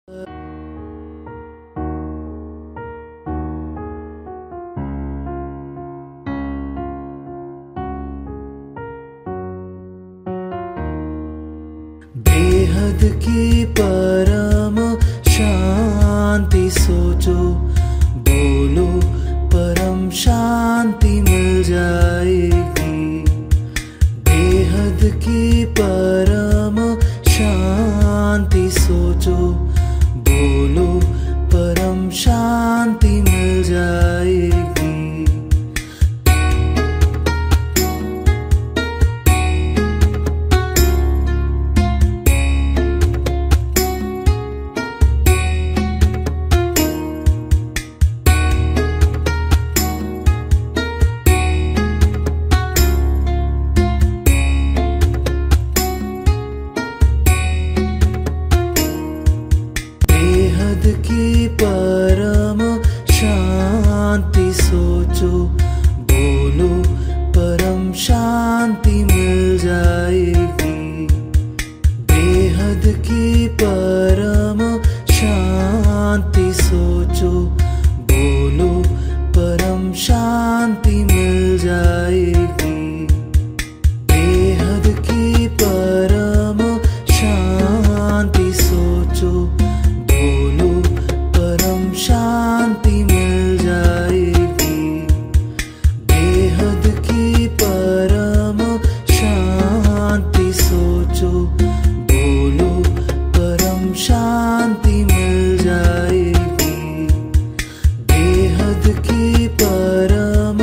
बेहद की परम शांति सोचो, बोलो परम शांति मिल जाएगी। बेहद की परम शांति सोचो, बोलो परम शांति मिल जाएगी। की परम शांति सोचो, बोलो परम शांति मिल जाएगी। बेहद की परम शांति सोचो, बोलो परम शांति मिल जाएगी। बेहद की परम शांति सोचो, बोलो परम शांति मिल जाएगी। बेहद की परम शांति सोचो, बोलो परम शांति मिल जाएगी। बेहद की परम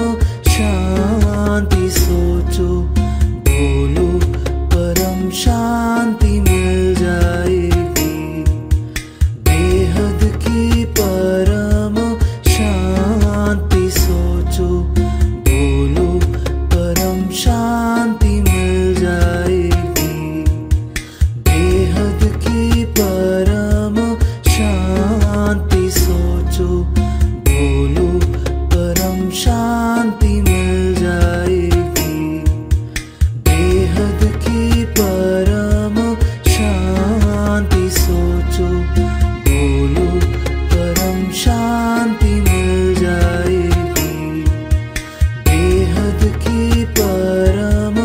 शांति सोचो, बोलो परम शांति मिल जाएगी। बेहद की परम शांति सोचो, बोलो परम शांति मिल जाएगी। बेहद की परम शांति सोचो, बोलो परम शांति मिल जाएगी। बेहद की परम शांति सोचो, बोलो परम शांति मिल जाएगी। बेहद की परम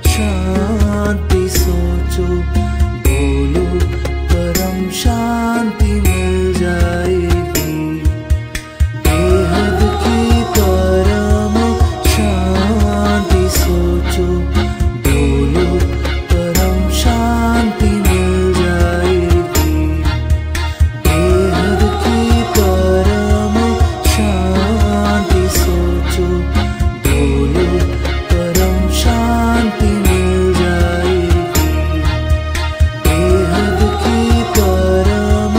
शांति सोचो, बोलो परम शांति मिल जाएगी। बेहद की परम शांति सोचो, बोलो परम शांति मिल जाएगी। बेहद की परम शांति सोचो, बोलो परम शांति मिल जाएगी। बेहद की परम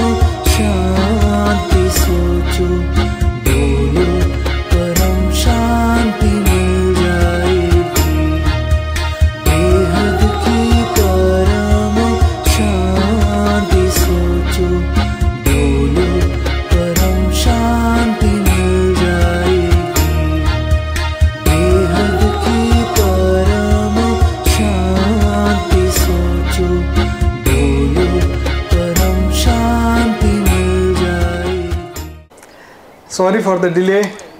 शांति सोचो, बोलो परम शांति मिल जाएगी। बेहद की परम शांति सोचो, बोलो परम शांति मिल जाएगी। बेहद की परम शांति सोचो, बोलो परम शांति मिल जाएगी। सॉरी फॉर द डिले,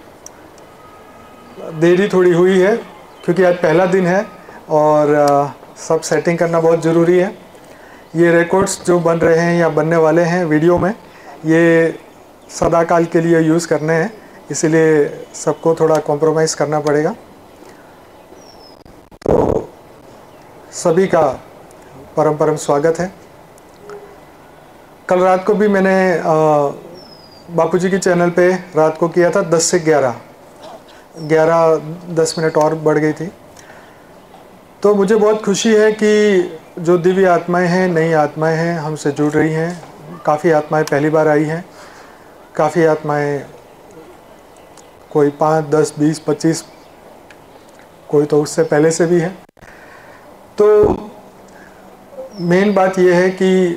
देरी थोड़ी हुई है क्योंकि आज पहला दिन है और सब सेटिंग करना बहुत ज़रूरी है। ये रिकॉर्ड्स जो बन रहे हैं या बनने वाले हैं वीडियो में, ये सदा काल के लिए यूज़ करने हैं, इसलिए सबको थोड़ा कॉम्प्रोमाइज़ करना पड़ेगा। तो सभी का परम परम स्वागत है। कल रात को भी मैंने बापूजी के चैनल पे रात को किया था 10 से 10 मिनट और बढ़ गई थी। तो मुझे बहुत खुशी है कि जो दिव्य आत्माएं हैं, नई आत्माएं हैं, हमसे जुड़ रही हैं। काफ़ी आत्माएं पहली बार आई हैं, काफ़ी आत्माएं कोई 5, 10, 20, 25, कोई तो उससे पहले से भी है। तो मेन बात यह है कि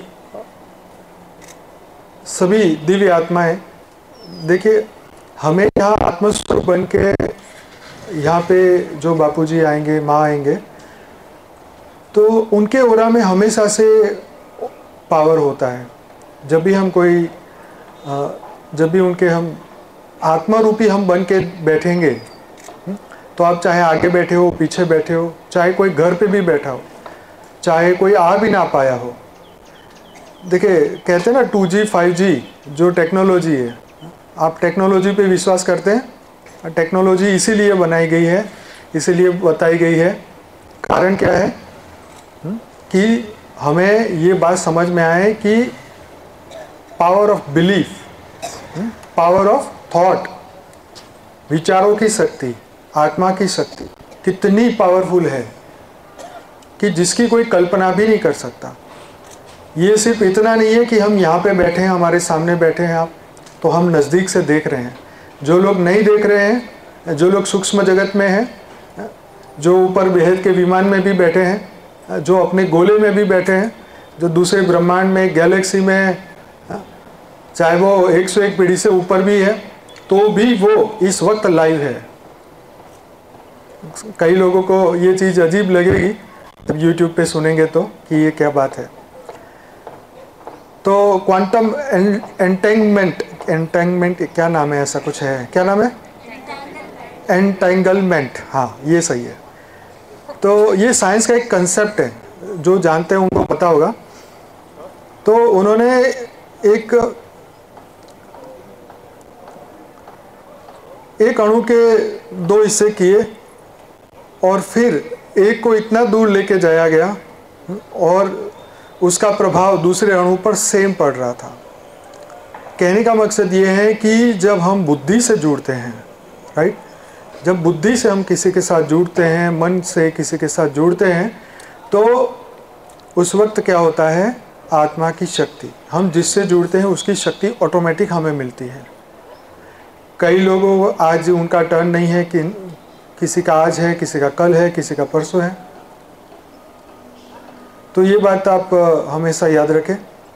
सभी दिव्य आत्माएं, देखिए हमें यहाँ आत्मस्वरूप बन के यहाँ पे जो बापूजी आएंगे, माँ आएंगे, तो उनके ओरा में हमेशा से पावर होता है। जब भी हम कोई जब भी उनके हम आत्मा रूपी हम बन के बैठेंगे, तो आप चाहे आगे बैठे हो, पीछे बैठे हो, चाहे कोई घर पे भी बैठा हो, चाहे कोई आ भी ना पाया हो। देखिए, कहते हैं ना 2G 5G जो टेक्नोलॉजी है, आप टेक्नोलॉजी पे विश्वास करते हैं? टेक्नोलॉजी इसीलिए बनाई गई है, इसीलिए बताई गई है। कारण क्या है कि हमें ये बात समझ में आए कि power of belief, power of thought, विचारों की शक्ति, आत्मा की शक्ति कितनी पावरफुल है कि जिसकी कोई कल्पना भी नहीं कर सकता। ये सिर्फ इतना नहीं है कि हम यहाँ पे बैठे हैं, हमारे सामने बैठे हैं आप, तो हम नज़दीक से देख रहे हैं। जो लोग नहीं देख रहे हैं, जो लोग सूक्ष्म जगत में हैं, जो ऊपर बेहद के विमान में भी बैठे हैं, जो अपने गोले में भी बैठे हैं, जो दूसरे ब्रह्मांड में, गैलेक्सी में, चाहे वो 101 पीढ़ी से ऊपर भी है, तो भी वो इस वक्त लाइव है। कई लोगों को ये चीज़ अजीब लगेगी जब यूट्यूब पे सुनेंगे तो कि ये क्या बात है। तो क्वांटम एंटेंगमेंट क्या नाम है, ऐसा कुछ है, क्या नाम है? एंटेंगलमेंट, हाँ ये सही है। तो ये साइंस का एक कंसेप्ट है, जो जानते हैं उनको पता होगा। तो उन्होंने एक अणु के 2 हिस्से किए और फिर एक को इतना दूर लेके जाया गया और उसका प्रभाव दूसरे अणु पर सेम पड़ रहा था। कहने का मकसद ये है कि जब हम बुद्धि से जुड़ते हैं, राइट, जब बुद्धि से हम किसी के साथ जुड़ते हैं, मन से किसी के साथ जुड़ते हैं, तो उस वक्त क्या होता है, आत्मा की शक्ति, हम जिससे जुड़ते हैं उसकी शक्ति ऑटोमेटिक हमें मिलती है। कई लोगों को आज उनका टर्न नहीं है कि किसी का आज है, किसी का कल है, किसी का परसों है। तो ये बात आप हमेशा याद रखें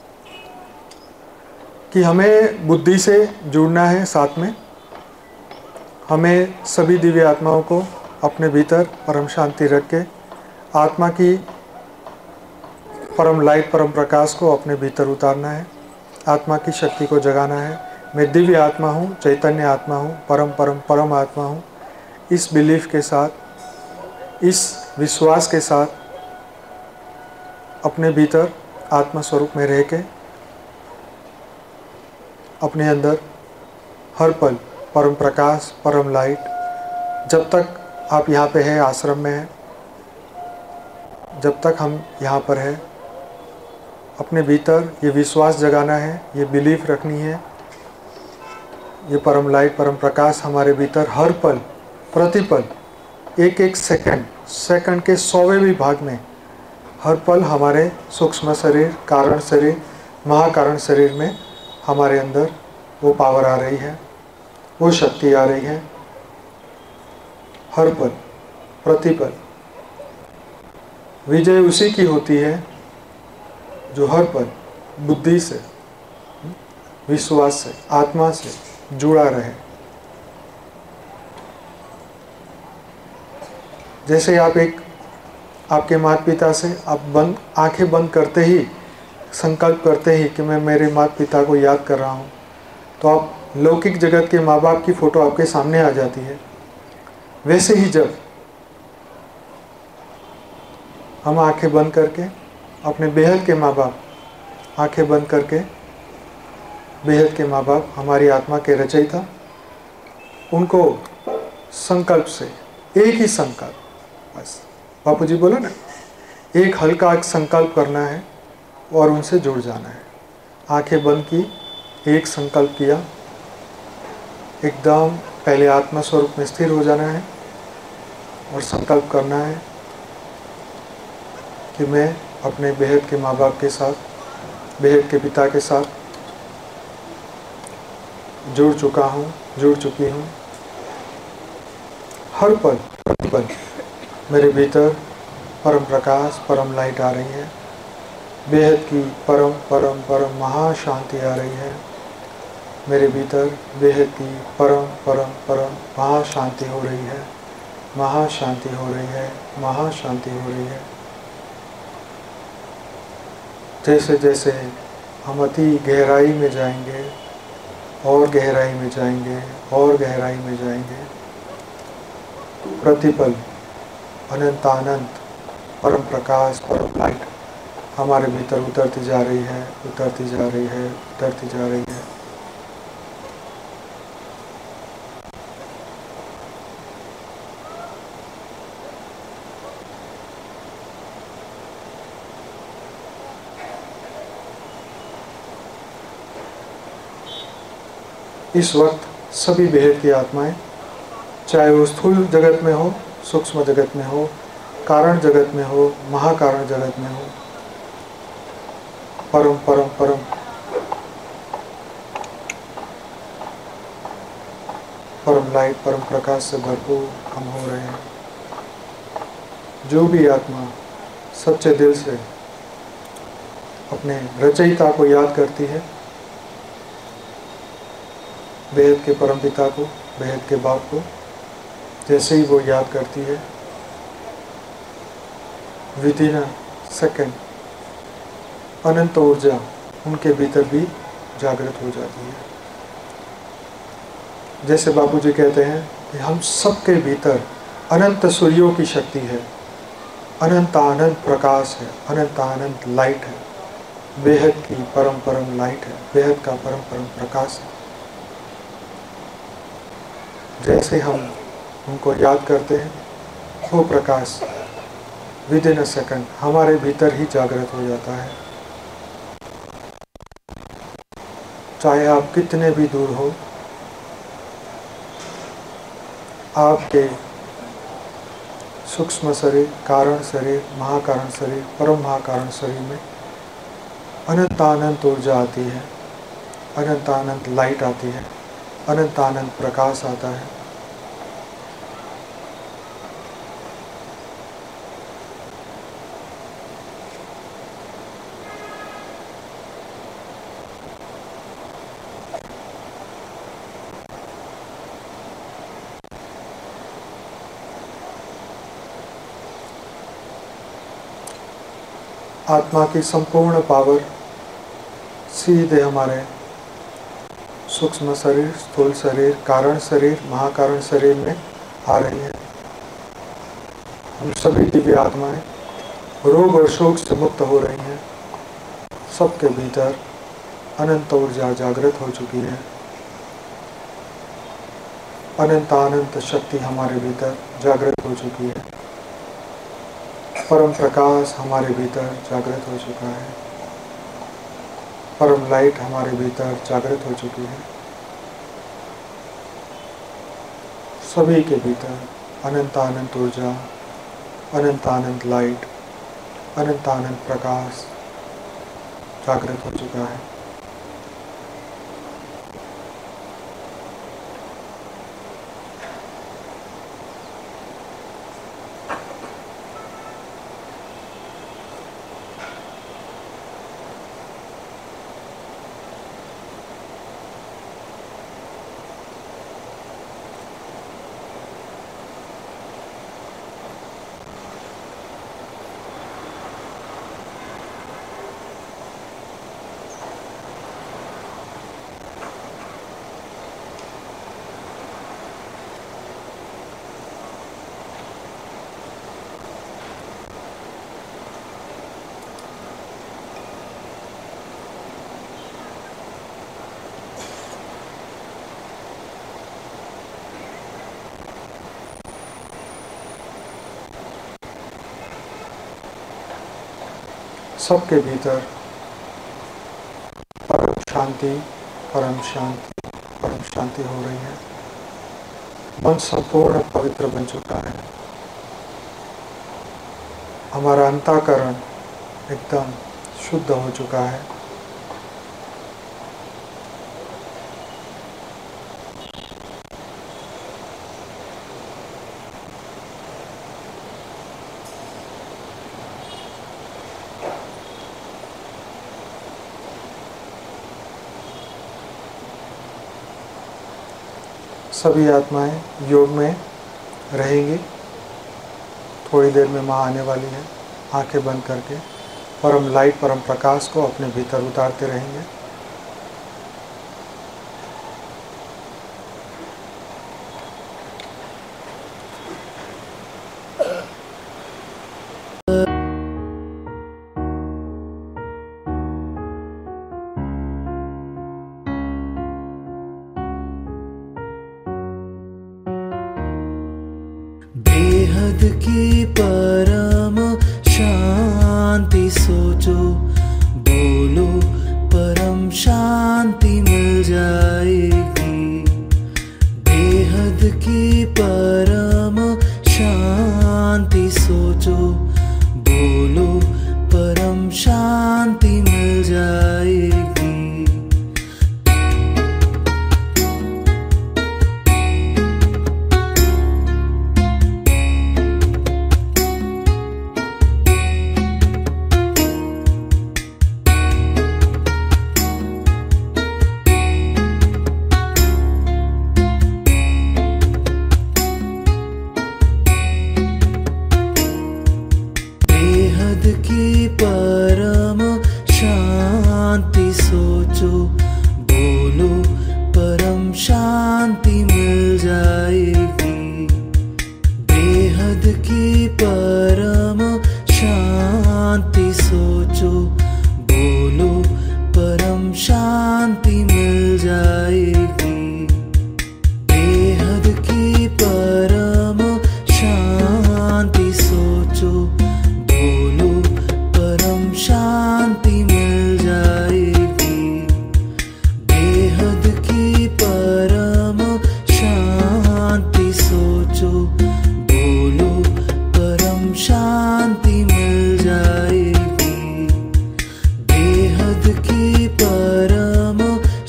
कि हमें बुद्धि से जुड़ना है। साथ में हमें सभी दिव्य आत्माओं को अपने भीतर परम शांति रख के आत्मा की परम लाइट, परम प्रकाश को अपने भीतर उतारना है, आत्मा की शक्ति को जगाना है। मैं दिव्य आत्मा हूँ, चैतन्य आत्मा हूँ, परम आत्मा हूँ। इस बिलीफ के साथ, इस विश्वास के साथ अपने भीतर आत्मा स्वरूप में रह के अपने अंदर हर पल परम प्रकाश, परम लाइट, जब तक आप यहाँ पे हैं, आश्रम में हैं, जब तक हम यहाँ पर हैं, अपने भीतर ये विश्वास जगाना है, ये बिलीफ रखनी है। ये परम लाइट, परम प्रकाश हमारे भीतर हर पल, प्रतिपल, एक एक सेकंड के 100वें भी भाग में हर पल हमारे सूक्ष्म शरीर, कारण शरीर, महाकारण शरीर में हमारे अंदर वो पावर आ रही है, वो शक्ति आ रही है। हर पल, प्रतिपल विजय उसी की होती है जो हर पल बुद्धि से, विश्वास से, आत्मा से जुड़ा रहे। जैसे आप आपके माता पिता से आप आंखें बंद करते ही संकल्प करते ही कि मैं मेरे माता पिता को याद कर रहा हूँ, तो आप लौकिक जगत के माँ बाप की फ़ोटो आपके सामने आ जाती है। वैसे ही जब हम आंखें बंद करके अपने बेहद के माँ बाप, आंखें बंद करके बेहद के माँ बाप, हमारी आत्मा के रचयिता, उनको संकल्प से, एक ही संकल्प, बस बापू जी बोला ना, एक हल्का संकल्प करना है और उनसे जुड़ जाना है। आंखें बंद की, एक संकल्प किया, एकदम पहले आत्मा स्वरूप में स्थिर हो जाना है और संकल्प करना है कि मैं अपने बेहद के माँ बाप के साथ, बेहद के पिता के साथ जुड़ चुका हूँ, जुड़ चुकी हूँ। हर पल प्रतिपल मेरे भीतर परम प्रकाश, परम लाइट आ रही है, बेहद की परम परम परम महाशांति आ रही है। मेरे भीतर बेहद की परम परम परम महाशांति हो रही है, महाशांति हो रही है, महाशांति हो रही है। जैसे जैसे हम अति गहराई में जाएंगे और गहराई में जाएंगे और गहराई में जाएंगे। प्रतिपल अनंत आनंद परम प्रकाश परम लाइट हमारे भीतर उतरती जा रही है, उतरती जा रही है, उतरती जा रही है। इस वक्त सभी बेहद की आत्माएं, चाहे वो स्थूल जगत में हो, सूक्ष्म जगत में हो, कारण जगत में हो, महाकारण जगत में हो, परम परम परम परम लाइट परम प्रकाश से भरपूर हम हो रहे हैं। जो भी आत्मा सच्चे दिल से अपने रचयिता को याद करती है, बेहद के परम पिता को, बेहद के बाप को, जैसे ही वो याद करती है, विद इन अ सेकेंड अनंत ऊर्जा उनके भीतर भी जागृत हो जाती है। जैसे बापूजी कहते हैं कि हम सबके भीतर अनंत सूर्यों की शक्ति है, अनंत आनंद प्रकाश है, अनंत आनंद लाइट है, बेहद की परम परम लाइट है, बेहद का परम परम प्रकाश है। जैसे हम उनको याद करते हैं, वो प्रकाश विद इन अ सेकंड हमारे भीतर ही जागृत हो जाता है। चाहे आप कितने भी दूर हो, आपके सूक्ष्म शरीर, कारण शरीर, महाकारण शरीर, परम महाकारण शरीर में अनंत आनंद ऊर्जा आती है, अनंत आनंद लाइट आती है, अनंत आनंद प्रकाश आता है। आत्मा की संपूर्ण पावर सीधे हमारे सूक्ष्म शरीर, स्थूल शरीर, कारण शरीर, महाकारण शरीर में आ रही है। हम सभी दिव्य आत्माएं रोग और शोक से मुक्त हो रही हैं। सबके भीतर अनंत ऊर्जा जागृत हो चुकी है, अनंत अनंत शक्ति हमारे भीतर जागृत हो चुकी है, परम प्रकाश हमारे भीतर जागृत हो चुका है, परम लाइट हमारे भीतर जागृत हो चुकी है। सभी के भीतर अनंत अनंत ऊर्जा, अनंत अनंत लाइट, अनंत अनंत प्रकाश जागृत हो चुका है। सबके भीतर परम शांति, परम शांति, परम शांति हो रही है। मन संपूर्ण पवित्र बन चुका है। हमारा अंतःकरण एकदम शुद्ध हो चुका है। सभी आत्माएं योग में रहेंगी। थोड़ी देर में माँ आने वाली है। आंखें बंद करके परम लाइट, परम प्रकाश को अपने भीतर उतारते रहेंगे। बेहद की परम शांति सोचो, बोलो परम शांति मिल जाएगी। बेहद की परम शांति सोचो, बोलो परम शांति मिल जाएगी। की परम शांति सोचो, बोलो परम शांति मिल जाएगी। बेहद की परम शांति सोचो, बोलो परम शांति मिल जाएगी। बेहद की परम शांति सोचो, बोलो परम शांति मिल जाएगी। बेहद की परम शांति सोचो, बोलो परम शांति मिल जाएगी। बेहद की परम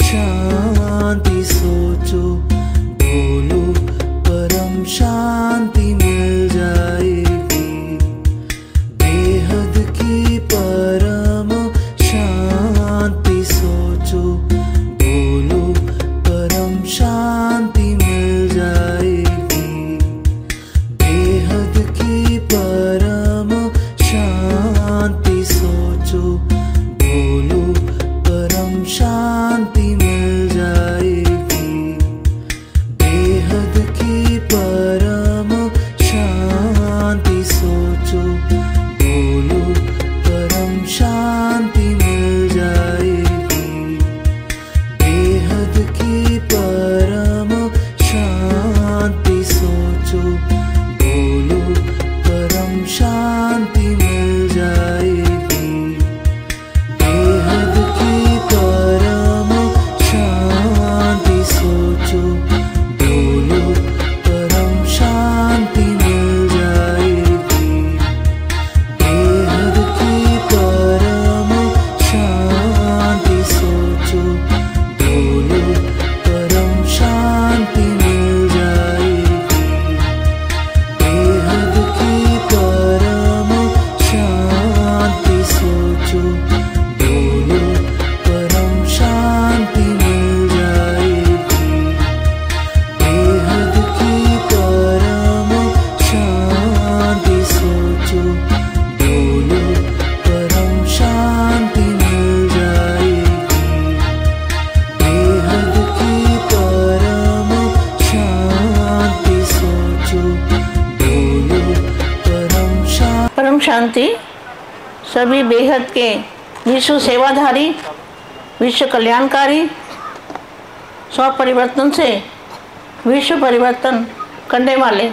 शांति सोचो, बोलो परम शांति मिल जाएगी। बेहद की परम शांति सोचो, बोलो परम शांति मिल जाएगी। बेहद की परम शांति सोचो, बोलो परम शांति मिल जाएगी। बेहद की परम शांति सोचो, बोलो परम शांति मिल जाएगी। बेहद की परम शांति सोचो, बोलो परम शांति मिल जाएगी। बेहद की परम शांति सोचो, बोलो परम शांति मिल जाएगी। बेहद की परम शांति सोचो, बोलो परम शांति मिल जाएगी। बेहद की परम शांति सोचो, बोलो परम शांति मिल जाएगी। बेहद की परम शांति सोचो, बोलो परम शांति मिल जाएगी। बेहद की परम शांति सोचो, बोलो परम शांति। परम शांति सभी बेहद के विश्व सेवाधारी, विश्व कल्याणकारी, स्व परिवर्तन से विश्व परिवर्तन करने वाले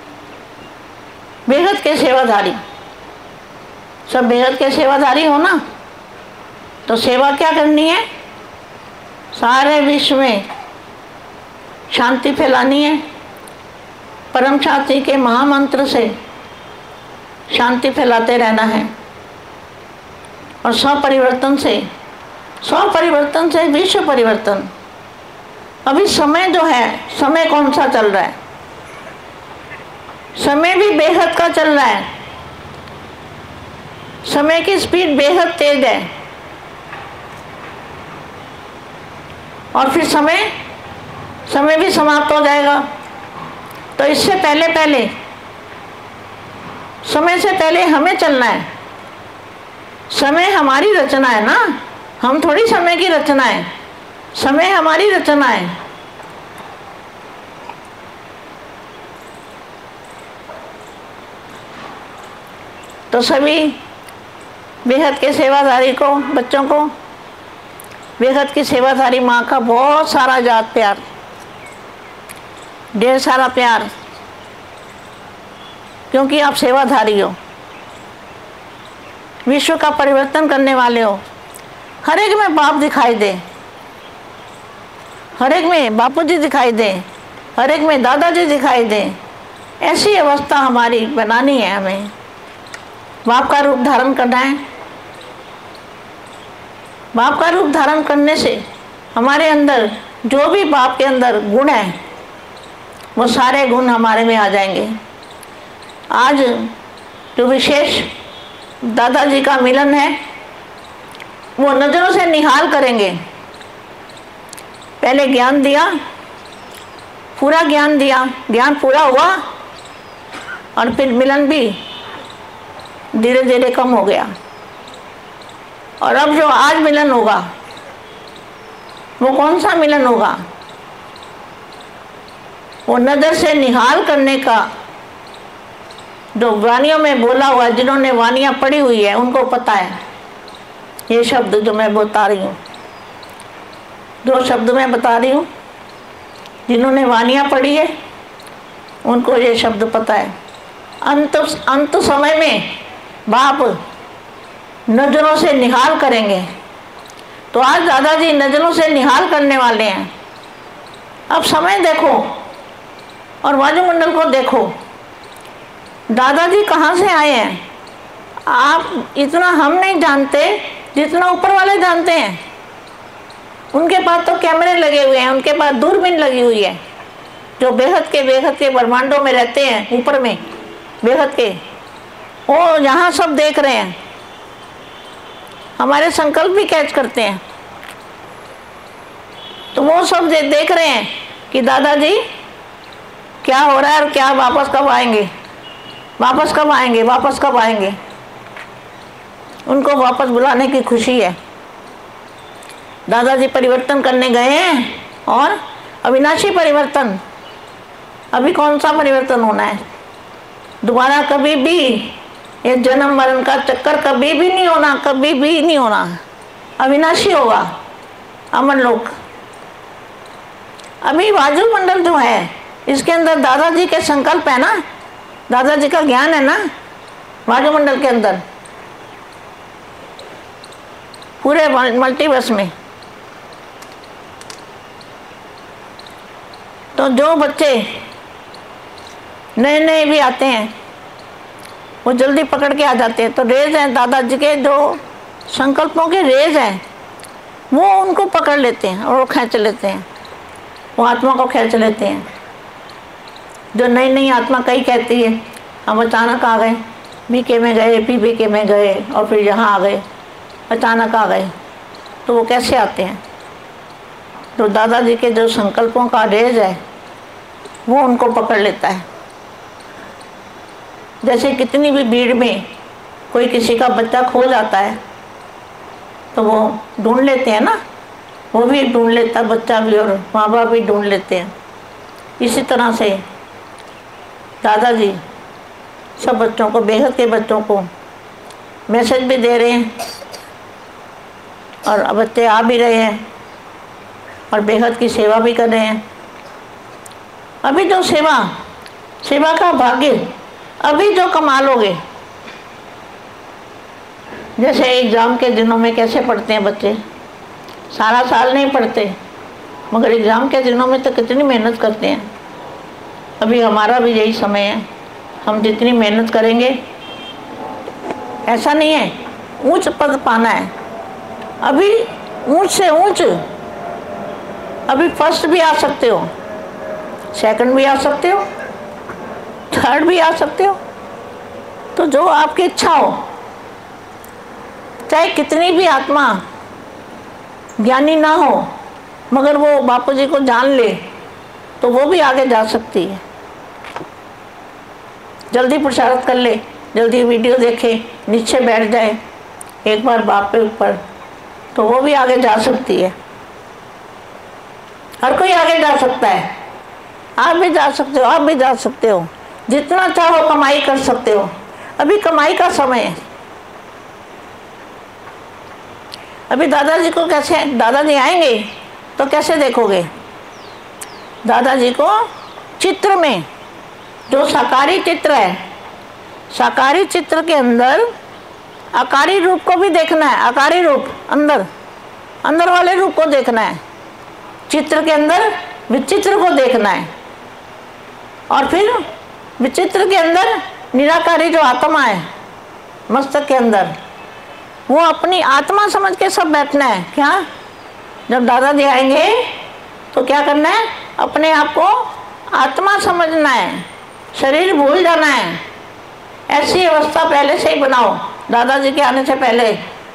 बेहद के सेवाधारी, सब बेहद के सेवाधारी हो ना, तो सेवा क्या करनी है? सारे विश्व में शांति फैलानी है। परम शांति के महामंत्र से शांति फैलाते रहना है और स्व परिवर्तन से विश्व परिवर्तन। अभी समय जो है, समय कौन सा चल रहा है? समय भी बेहद का चल रहा है। समय की स्पीड बेहद तेज है और फिर समय भी समाप्त हो जाएगा। तो इससे पहले समय से पहले हमें चलना है। समय हमारी रचना है ना, हम थोड़ी समय की रचना है, समय हमारी रचना है। तो सभी बेहद के सेवाधारी को, बच्चों को बेहद की सेवाधारी माँ का बहुत सारा याद प्यार, ढेर सारा प्यार, क्योंकि आप सेवाधारी हो, विश्व का परिवर्तन करने वाले हो। हर एक में बाप दिखाई दे, हर एक में बापूजी दिखाई दे, हर एक में दादाजी दिखाई दे। ऐसी अवस्था हमारी बनानी है, हमें बाप का रूप धारण करना है। बाप का रूप धारण करने से हमारे अंदर जो भी बाप के अंदर गुण है वो सारे गुण हमारे में आ जाएंगे। आज जो विशेष दादाजी का मिलन है वो नज़रों से निहाल करेंगे। पहले ज्ञान दिया, पूरा ज्ञान दिया, ज्ञान पूरा हुआ और फिर मिलन भी धीरे धीरे कम हो गया। और अब जो आज मिलन होगा वो कौन सा मिलन होगा? वो नज़र से निहाल करने का जो वानियों में बोला हुआ, जिन्होंने वानियाँ पढ़ी हुई है उनको पता है ये शब्द जो मैं बता रही हूँ, जो शब्द मैं बता रही हूँ, जिन्होंने वानियाँ पढ़ी है उनको ये शब्द पता है। अंत समय में बाप नज़रों से निहाल करेंगे। तो आज दादाजी नज़रों से निहाल करने वाले हैं। अब समय देखो और वायुमंडल को देखो, दादाजी कहाँ से आए हैं? आप इतना हम नहीं जानते जितना ऊपर वाले जानते हैं। उनके पास तो कैमरे लगे हुए हैं, उनके पास दूरबीन लगी हुई है, जो बेहद के ब्रह्मांडों में रहते हैं, ऊपर में बेहद के, वो यहाँ सब देख रहे हैं, हमारे संकल्प भी कैच करते हैं। तो वो सब देख रहे हैं कि दादाजी क्या हो रहा है और क्या वापस कब आएंगे, वापस कब आएंगे, वापस कब आएंगे। उनको वापस बुलाने की खुशी है। दादाजी परिवर्तन करने गए हैं और अविनाशी परिवर्तन। अभी कौन सा परिवर्तन होना है? दोबारा कभी भी ये जन्म मरण का चक्कर कभी भी नहीं होना, कभी भी नहीं होना। अविनाशी होगा अमर लोक। अभी वायुमंडल जो है इसके अंदर दादाजी के संकल्प है ना, दादाजी का ज्ञान है ना वायुमंडल के अंदर, पूरे मल्टीवर्स में। तो जो बच्चे नए नए भी आते हैं वो जल्दी पकड़ के आ जाते हैं। तो रेज हैं दादाजी के, जो संकल्पों के रेज हैं वो उनको पकड़ लेते हैं और वो खींच लेते हैं, वो आत्मा को खींच लेते हैं। जो नई नई आत्मा कई कहती है हम अचानक आ गए, बीके में गए, बीके में गए और फिर यहाँ आ गए, अचानक आ गए। तो वो कैसे आते हैं? तो दादाजी के जो संकल्पों का रेज है वो उनको पकड़ लेता है। जैसे कितनी भी भीड़ में कोई किसी का बच्चा खो जाता है तो वो ढूंढ लेते हैं ना, वो भी ढूंढ लेता है, बच्चा भी और माँ बाप भी ढूंढ लेते हैं। इसी तरह से दादाजी सब बच्चों को, बेहद के बच्चों को मैसेज भी दे रहे हैं और बच्चे आ भी रहे हैं और बेहद की सेवा भी कर रहे हैं। अभी जो सेवा का भाग्य अभी जो कमा लोगे, जैसे एग्ज़ाम के दिनों में कैसे पढ़ते हैं बच्चे, सारा साल नहीं पढ़ते मगर एग्ज़ाम के दिनों में तो कितनी मेहनत करते हैं। अभी हमारा भी यही समय है, हम जितनी मेहनत करेंगे, ऐसा नहीं है ऊंच पद पाना है, अभी ऊंच से ऊंच, अभी फर्स्ट भी आ सकते हो, सेकंड भी आ सकते हो, थर्ड भी आ सकते हो। तो जो आपकी इच्छा हो, चाहे कितनी भी आत्मा ज्ञानी ना हो मगर वो बापूजी को जान ले तो वो भी आगे जा सकती है। जल्दी पुरुषार्थ कर ले, जल्दी वीडियो देखे, नीचे बैठ जाए एक बार बाप के ऊपर, तो वो भी आगे जा सकती है। हर कोई आगे जा सकता है। आप भी जा सकते हो, आप भी जा सकते हो। जितना चाहो कमाई कर सकते हो। अभी कमाई का समय है। अभी दादाजी को कैसे, दादाजी आएंगे तो कैसे देखोगे? दादाजी को चित्र में, जो साकारी चित्र है, साकारी चित्र के अंदर आकारी रूप को भी देखना है। आकारी रूप अंदर, अंदर वाले रूप को देखना है। चित्र के अंदर विचित्र को देखना है। और फिर विचित्र के अंदर निराकारी जो आत्मा है मस्तक के अंदर, वो अपनी आत्मा समझ के सब बैठना है। क्या? जब दादाजी आएंगे तो क्या करना है? अपने आप को आत्मा समझना है, शरीर भूल जाना है। ऐसी अवस्था पहले से ही बनाओ, दादाजी के आने से पहले।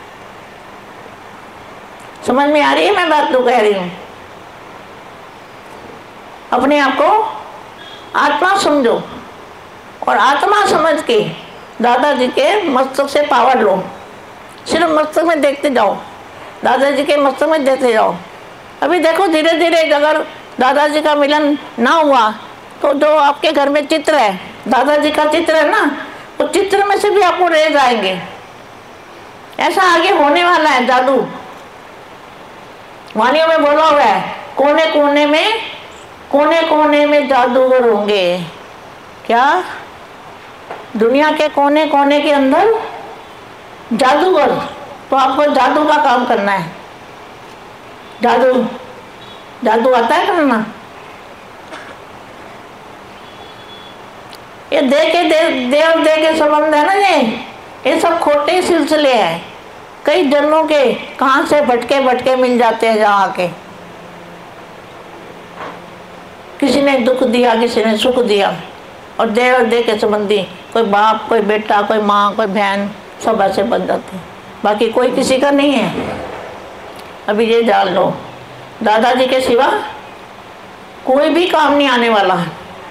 समझ में आ रही है मैं बात जो कह रही हूँ? अपने आप को आत्मा समझो और आत्मा समझ के दादाजी के मस्तक से पावर लो। सिर्फ मस्तक में देखते जाओ, दादाजी के मस्तक में देखते जाओ। अभी देखो धीरे धीरे अगर दादाजी का मिलन ना हुआ तो जो आपके घर में चित्र है, दादाजी का चित्र है ना, तो चित्र में से भी आपको रेज आएंगे। ऐसा आगे होने वाला है जादू। वाणियों में बोला हुआ है, कोने कोने में जादूगर होंगे। क्या? दुनिया के कोने कोने के अंदर जादूगर। तो आपको जादू का काम करना है। जादू आता है करना? ये देव दे के संबंध है ना, ये सब खोटे सिलसिले हैं। कई जन्मों के कहाँ से भटके मिल जाते हैं जहाँ के। किसी ने दुख दिया, किसी ने सुख दिया, और दे के संबंधी, कोई बाप, कोई बेटा, कोई माँ, कोई बहन, सब ऐसे बन जाते हैं। बाकी कोई किसी का नहीं है। अभी ये जान लो, दादाजी के सिवा कोई भी काम नहीं आने वाला है।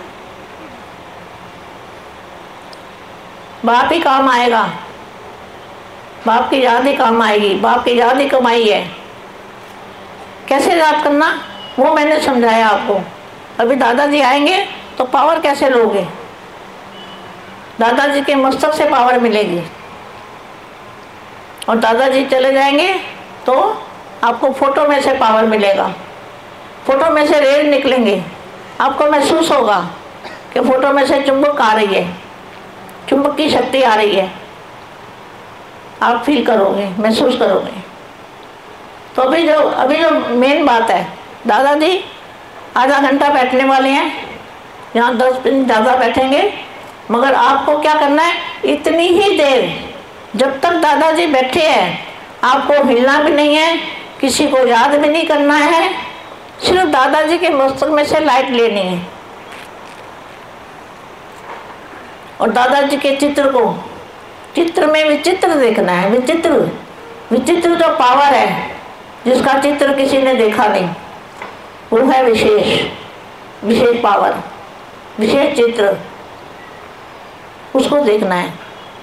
बाप ही काम आएगा, बाप की याद ही काम आएगी, बाप की याद ही कमाई है। कैसे याद करना वो मैंने समझाया आपको। अभी दादाजी आएंगे तो पावर कैसे लोगे? दादाजी के मस्तक से पावर मिलेगी। और दादाजी चले जाएंगे तो आपको फोटो में से पावर मिलेगा। फोटो में से रेज निकलेंगे। आपको महसूस होगा कि फोटो में से चुंबक आ रही है, चुंबक की शक्ति आ रही है। आप फील करोगे, महसूस करोगे। तो अभी जो मेन बात है, दादाजी आधा घंटा बैठने वाले हैं, यहाँ 10 मिनट ज़्यादा बैठेंगे। मगर आपको क्या करना है? इतनी ही देर जब तक दादाजी बैठे हैं, आपको हिलना भी नहीं है, किसी को याद भी नहीं करना है। सिर्फ दादाजी के मस्तक में से लाइट लेनी है और दादाजी के चित्र में विचित्र देखना है। विचित्र जो पावर है, जिसका चित्र किसी ने देखा नहीं, वो है विशेष पावर, विशेष चित्र। उसको देखना है।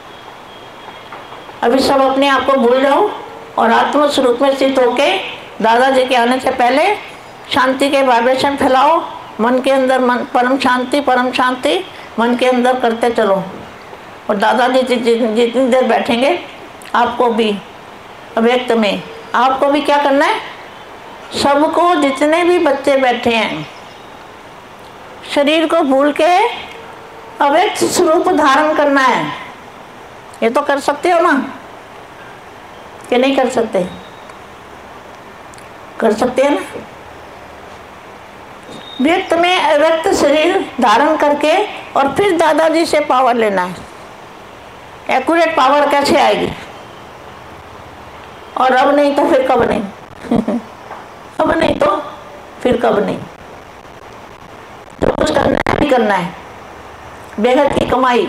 अभी सब अपने आप को भूल जाओ और आत्म स्वरूप में स्थित होके दादाजी के आने से पहले शांति के वाइब्रेशन फैलाओ। मन के अंदर परम शांति मन के अंदर करते चलो। और दादाजी जितनी देर बैठेंगे, आपको भी अव्यक्त में आपको भी क्या करना है? सबको, जितने भी बच्चे बैठे हैं, शरीर को भूल के अव्यक्त स्वरूप धारण करना है। ये तो कर सकते हो ना, कि नहीं कर सकते? कर सकते हैं ना। व्यक्त में अव्यक्त शरीर धारण करके और फिर दादाजी से पावर लेना है। एक्यूरेट पावर कैसे आएगी? और अब नहीं तो फिर कब नहीं अब नहीं तो फिर कब नहीं। तो कुछ करना है, भी करना है। बेहद की कमाई,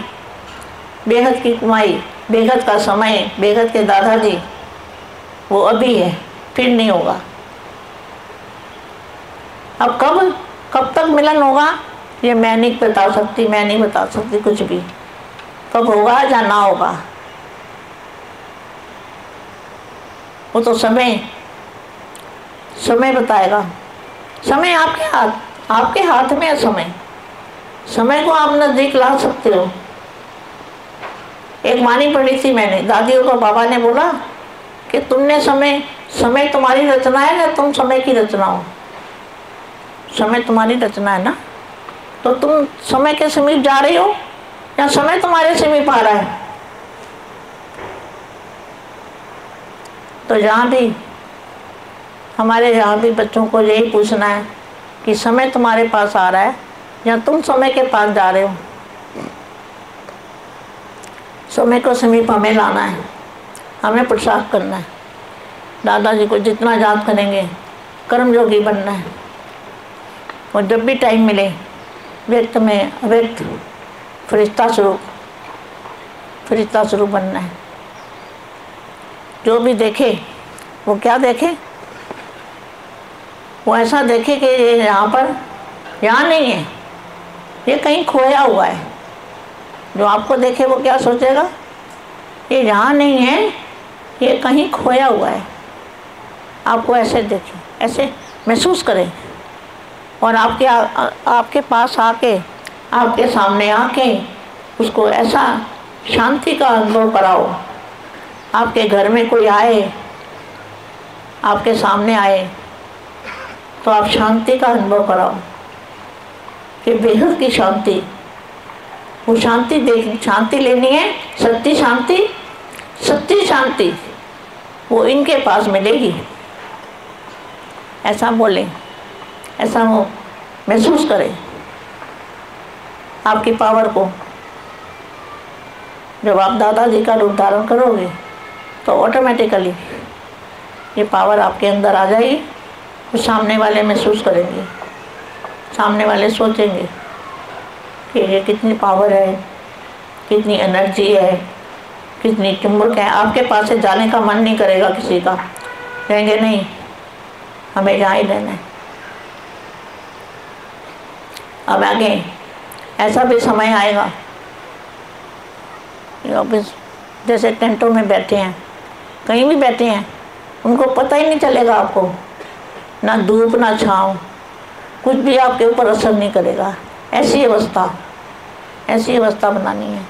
बेहद का समय, बेहद के दादाजी, वो अभी है, फिर नहीं होगा। अब कब तक मिलन होगा ये मैं नहीं बता सकती कुछ भी। कब होगा या ना होगा वो तो समय बताएगा। समय आपके हाथ में है। समय को आप नज़दीक ला सकते हो। एक वाणी पढ़ी थी मैंने, दादियों का बाबा ने बोला कि तुमने समय तुम्हारी रचना है ना, तुम समय की रचना हो। समय तुम्हारी रचना है ना, तो तुम समय के समीप जा रही हो या समय तुम्हारे समीप आ रहा है। तो हमारे यहाँ भी बच्चों को यही पूछना है कि समय तुम्हारे पास आ रहा है या तुम समय के पास जा रहे हो। समय को समीप हमें लाना है, हमें पुरुषार्थ करना है। दादाजी को जितना याद करेंगे, कर्मयोगी बनना है। और जब भी टाइम मिले, व्यक्त में अव्यक्त फरिश्ता स्वरूप बनना है। जो भी देखे वो क्या देखे, वो ऐसा देखे कि ये यहाँ नहीं है, ये कहीं खोया हुआ है। जो आपको देखे वो क्या सोचेगा, ये यहाँ नहीं है, ये कहीं खोया हुआ है। आपको ऐसे देखे, ऐसे महसूस करें और आपके पास आके, आपके सामने आके उसको ऐसा शांति का अनुभव कराओ। आपके घर में कोई आए, आपके सामने आए, तो आप शांति का अनुभव कराओ कि बेहद की शांति। वो शांति लेनी है, सच्ची शांति वो इनके पास मिलेगी। ऐसा बोलें, ऐसा वो महसूस करें आपकी पावर को। जब आप दादाजी का रूप धारण करोगे तो ऑटोमेटिकली ये पावर आपके अंदर आ जाएगी। तो सामने वाले महसूस करेंगे, सामने वाले सोचेंगे कि ये कितनी पावर है, कितनी एनर्जी है, कितनी चुंबक है। आपके पास से जाने का मन नहीं करेगा किसी का, कहेंगे नहीं हमें यहाँ ही रहना है। अब आगे ऐसा भी समय आएगा, जैसे टेंटों में बैठे हैं, कहीं भी बैठे हैं, उनको पता ही नहीं चलेगा आपको, ना धूप ना छाँव, कुछ भी आपके ऊपर असर नहीं करेगा। ऐसी अवस्था बनानी है।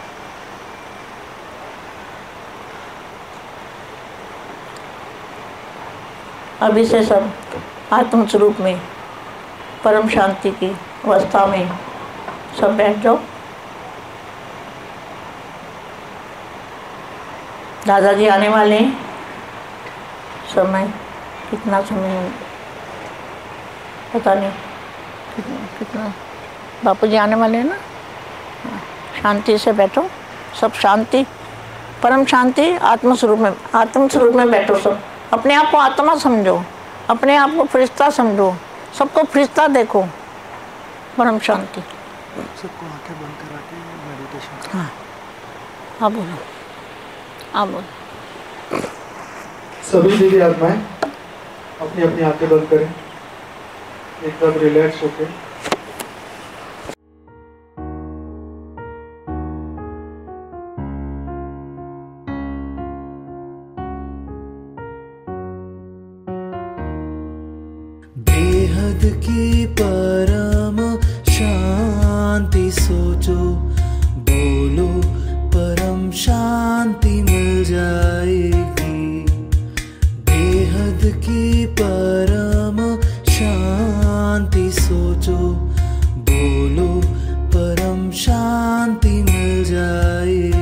अभी से सब आत्म स्वरूप में, परम शांति की अवस्था में सब बैठ जाओ। दादाजी आने वाले हैं। समय कितना समय पता नहीं, कितना बापू जी आने वाले हैं ना। शांति से बैठो, सब शांति, परम शांति आत्म स्वरूप में बैठो। सब अपने आप को आत्मा समझो, अपने आप को फरिश्ता समझो, सबको फरिश्ता देखो। परम शांति। सबको आंखें बंद करा के मेडिटेशन। हाँ, आप बोलो। सभी दिव्य आत्माएं अपनी अपनी आंखें बंद करें, एकदम रिलैक्स होके। बेहद की परम शांति सोचो, बोलो परम शांति मिल जाएगी। बेहद की परम शांति सोचो, बोलो परम शांति मिल जाएगी।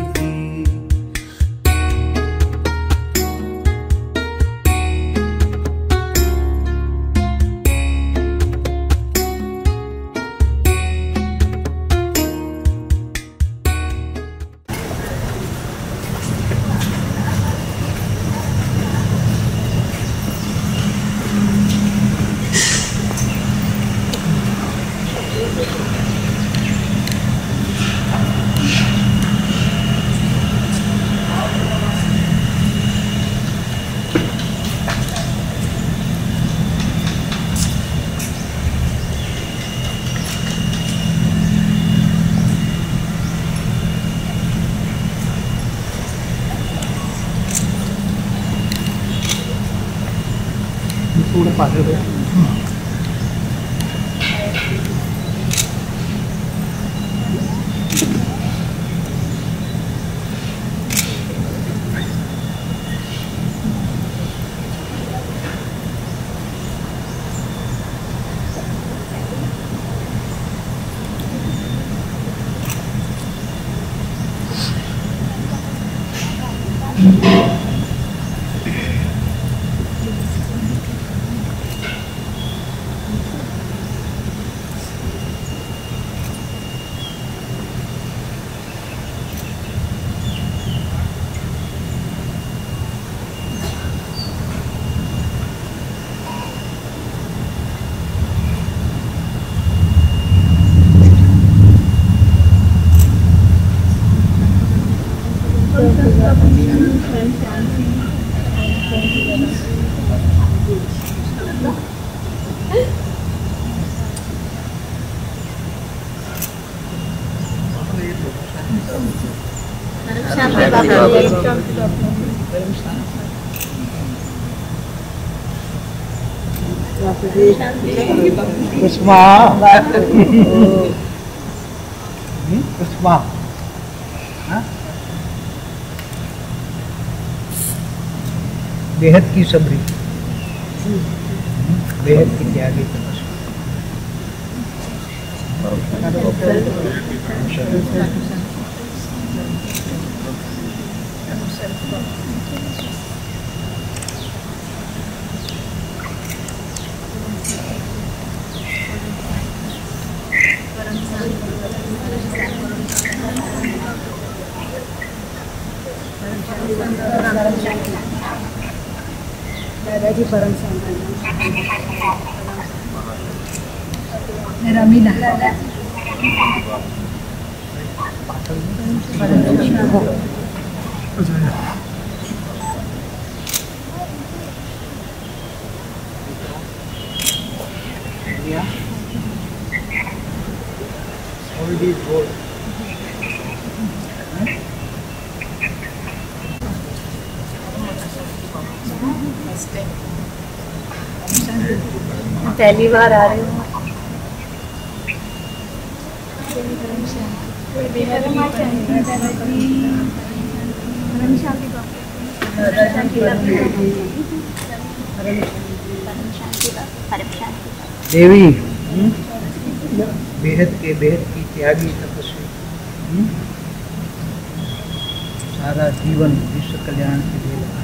कुसुमा कुसुमा बेहद की सबरी, बेहद की त्यागी तपस्या। दादाजी परम शांति मेरा मीना पहली बार आ रही हूँ। देवी बेहद की त्यागी तपस्वी, सारा जीवन विश्व कल्याण के लिए लगा।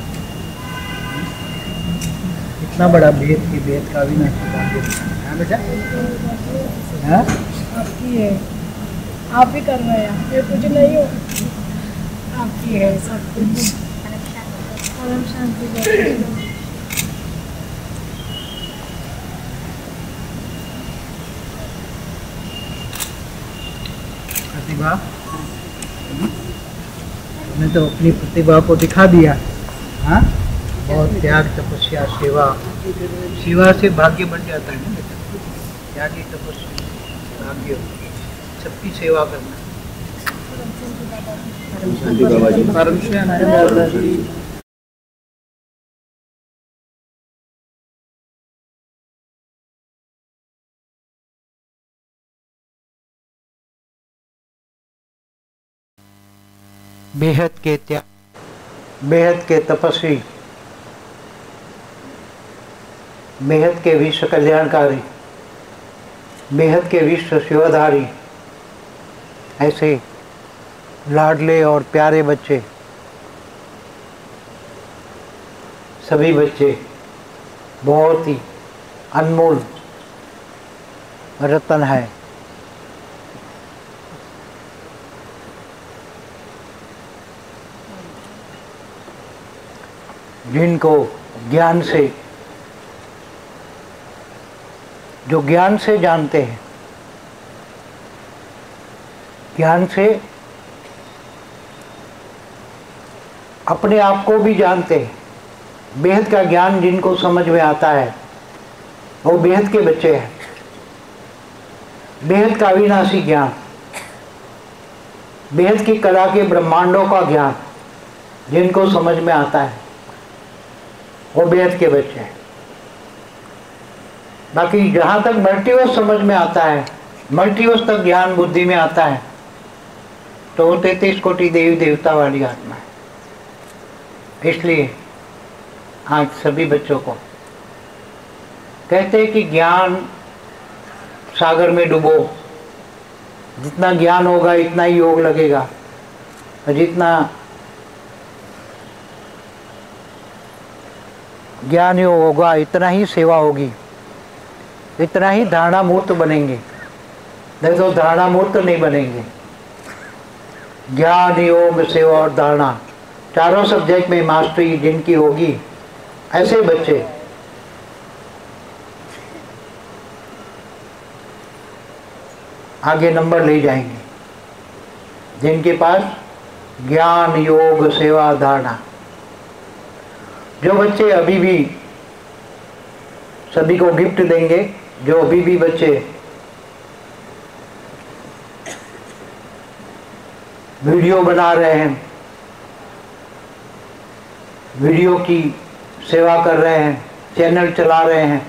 इतना बड़ा बेहद का अविनाशी भाग्य। हाँ बेटा, हाँ आपकी है, आप ही करवाया, ये कुछ नहीं हो, आपकी है सब कुछ। परम शांति प्रतिभा, तुमने तो अपनी प्रतिभा को दिखा दिया। हाँ, बहुत त्याग तपस्या सेवा से भाग्य बन जाता है ना बेटा। त्यागी तपस्या भाग्य, सबकी सेवा करना। परम शांति। बेहद के तपस्वी, बेहद के विश्व कल्याणकारी, बेहद के विश्व सेवाधारी, ऐसे लाडले और प्यारे बच्चे, सभी बच्चे बहुत ही अनमोल रत्न है। जिनको ज्ञान से, जो ज्ञान से जानते हैं, ज्ञान से अपने आप को भी जानते हैं, बेहद का ज्ञान जिनको समझ में आता है, वो बेहद के बच्चे हैं। बेहद का अविनाशी ज्ञान, बेहद की कला के ब्रह्मांडों का ज्ञान जिनको समझ में आता है, वो बेहद के बच्चे हैं। बाकी जहाँ तक मल्टीवर्स समझ में आता है, मल्टीवर्स तक ज्ञान बुद्धि में आता है, तो वो 33 कोटि देवी देवता वाली आत्मा है। इसलिए आज सभी बच्चों को कहते हैं कि ज्ञान सागर में डूबो, जितना ज्ञान होगा इतना ही योग लगेगा, और जितना ज्ञान योग होगा इतना ही सेवा होगी, इतना ही धारणा मूर्त बनेंगे, नहीं तो धारणा मूर्त नहीं बनेंगे। ज्ञान योग सेवा और धारणा चारों सब्जेक्ट में मास्टरी जिनकी होगी, ऐसे बच्चे आगे नंबर ले जाएंगे, जिनके पास ज्ञान योग सेवा धारणा। जो बच्चे अभी भी सभी को गिफ्ट देंगे, जो अभी भी बच्चे वीडियो बना रहे हैं, वीडियो की सेवा कर रहे हैं, चैनल चला रहे हैं,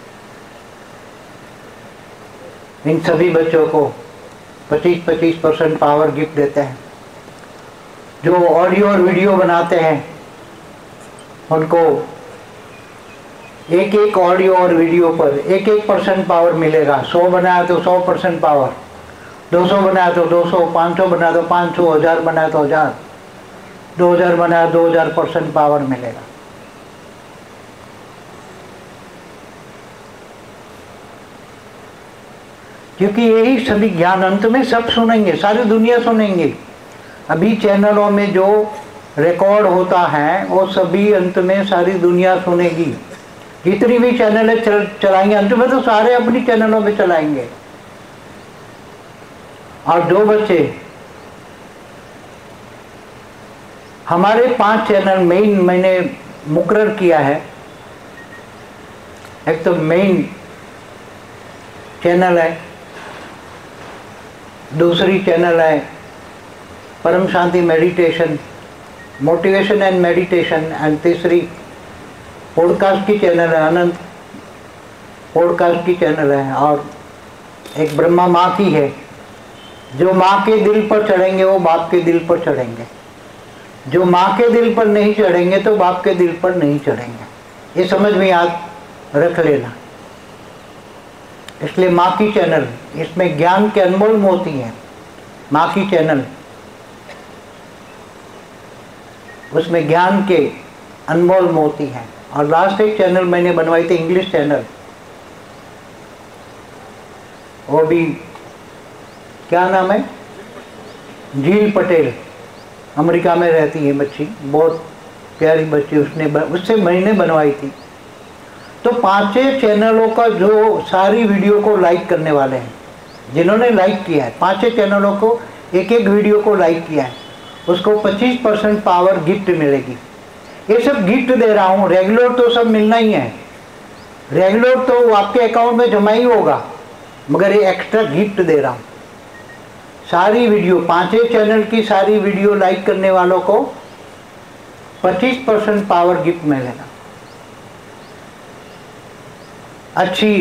इन सभी बच्चों को 25% पावर गिफ्ट देते हैं। जो ऑडियो और वीडियो बनाते हैं उनको एक ऑडियो और वीडियो पर 1% पावर मिलेगा। 100 बनाया तो 100% पावर, 200 बनाया तो 200, 500 बनाया तो 500, 1000 बनाया तो 1000, 2000 बनाया 2000% पावर मिलेगा। क्योंकि यही सभी ज्ञान अंत में सब सुनेंगे, सारी दुनिया सुनेंगे। अभी चैनलों में जो रिकॉर्ड होता है वो सभी अंत में सारी दुनिया सुनेगी। जितनी भी चैनलें चलाएंगे अंत में तो सारे अपनी चैनलों में चलाएंगे। और जो बच्चे हमारे 5 चैनल मेन मैंने मुकर्रर किया है, एक तो मेन चैनल है, दूसरी चैनल है Param Shanti meditation, motivation and meditation, and तीसरी पॉडकास्ट की चैनल है, अनंत पॉडकास्ट की चैनल है, और एक ब्रह्मा माँ की है। जो माँ के दिल पर चढ़ेंगे वो बाप के दिल पर चढ़ेंगे, जो माँ के दिल पर नहीं चढ़ेंगे तो बाप के दिल पर नहीं चढ़ेंगे। ये समझ में याद रख लेना। इसलिए माँ की चैनल, इसमें ज्ञान के अनमोल मोती हैं। माँ की चैनल, उसमें ज्ञान के अनमोल मोती हैं। और लास्ट एक चैनल मैंने बनवाई थी, इंग्लिश चैनल, वो भी क्या नाम है, झील पटेल, अमेरिका में रहती है बच्ची, बहुत प्यारी बच्ची, उससे मैंने बनवाई थी। तो 5 चैनलों का जो सारी वीडियो को लाइक करने वाले हैं, जिन्होंने लाइक किया है, 5 चैनलों को एक वीडियो को लाइक किया है, उसको 25% पावर गिफ्ट मिलेगी। ये सब गिफ्ट दे रहा हूँ, रेगुलर तो सब मिलना ही है, रेगुलर तो आपके अकाउंट में जमा ही होगा, मगर ये एक्स्ट्रा गिफ्ट दे रहा हूँ। सारी वीडियो 5 चैनल की सारी वीडियो लाइक करने वालों को 25% पावर गिफ्ट मिलेगा। अच्छी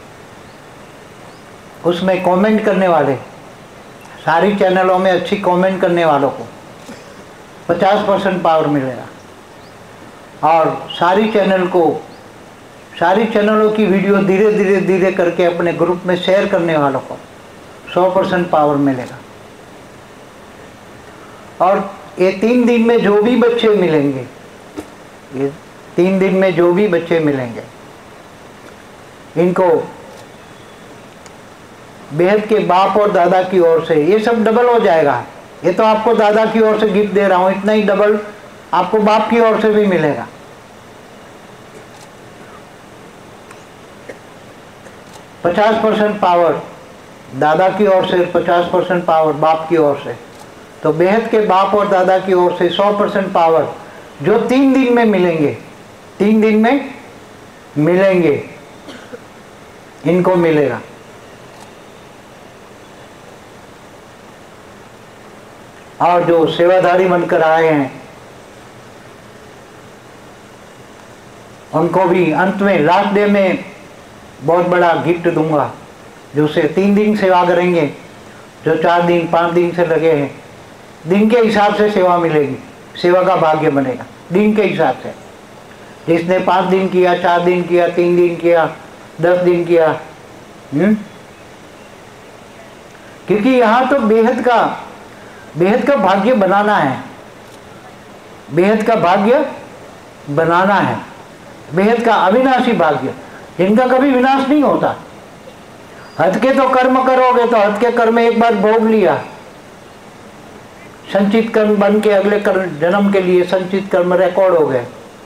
उसमें कमेंट करने वाले, सारी चैनलों में अच्छी कमेंट करने वालों को 50% पावर मिलेगा। और सारी चैनलों की वीडियो धीरे धीरे करके अपने ग्रुप में शेयर करने वालों को 100% पावर मिलेगा। और ये 3 दिन में जो भी बच्चे मिलेंगे, ये 3 दिन में जो भी बच्चे मिलेंगे, इनको बेहद के बाप और दादा की ओर से ये सब डबल हो जाएगा। ये तो आपको दादा की ओर से गिफ्ट दे रहा हूँ, इतना ही डबल आपको बाप की ओर से भी मिलेगा। %50 पावर दादा की ओर से, 50% पावर बाप की ओर से, तो बेहद के बाप और दादा की ओर से 100% पावर जो 3 दिन में मिलेंगे, 3 दिन में मिलेंगे, इनको मिलेगा। और जो सेवाधारी बनकर आए हैं उनको भी अंत में लास्ट डे में बहुत बड़ा गिफ्ट दूंगा, जो उसे 3 दिन सेवा करेंगे, जो 4 दिन 5 दिन से लगे हैं, दिन के हिसाब से सेवा मिलेगी, सेवा का भाग्य बनेगा दिन के हिसाब से। जिसने 5 दिन किया, 4 दिन किया, 3 दिन किया, 10 दिन किया, क्योंकि यहाँ तो बेहद का भाग्य बनाना है, बेहद का भाग्य बनाना है, बेहद का अविनाशी भाग्य, जिनका कभी विनाश नहीं होता। हद के तो कर्म करोगे तो हद के कर्म एक बार भोग लिया, संचित कर्म बन के अगले कर्म जन्म के लिए संचित कर्म रिकॉर्ड हो गए।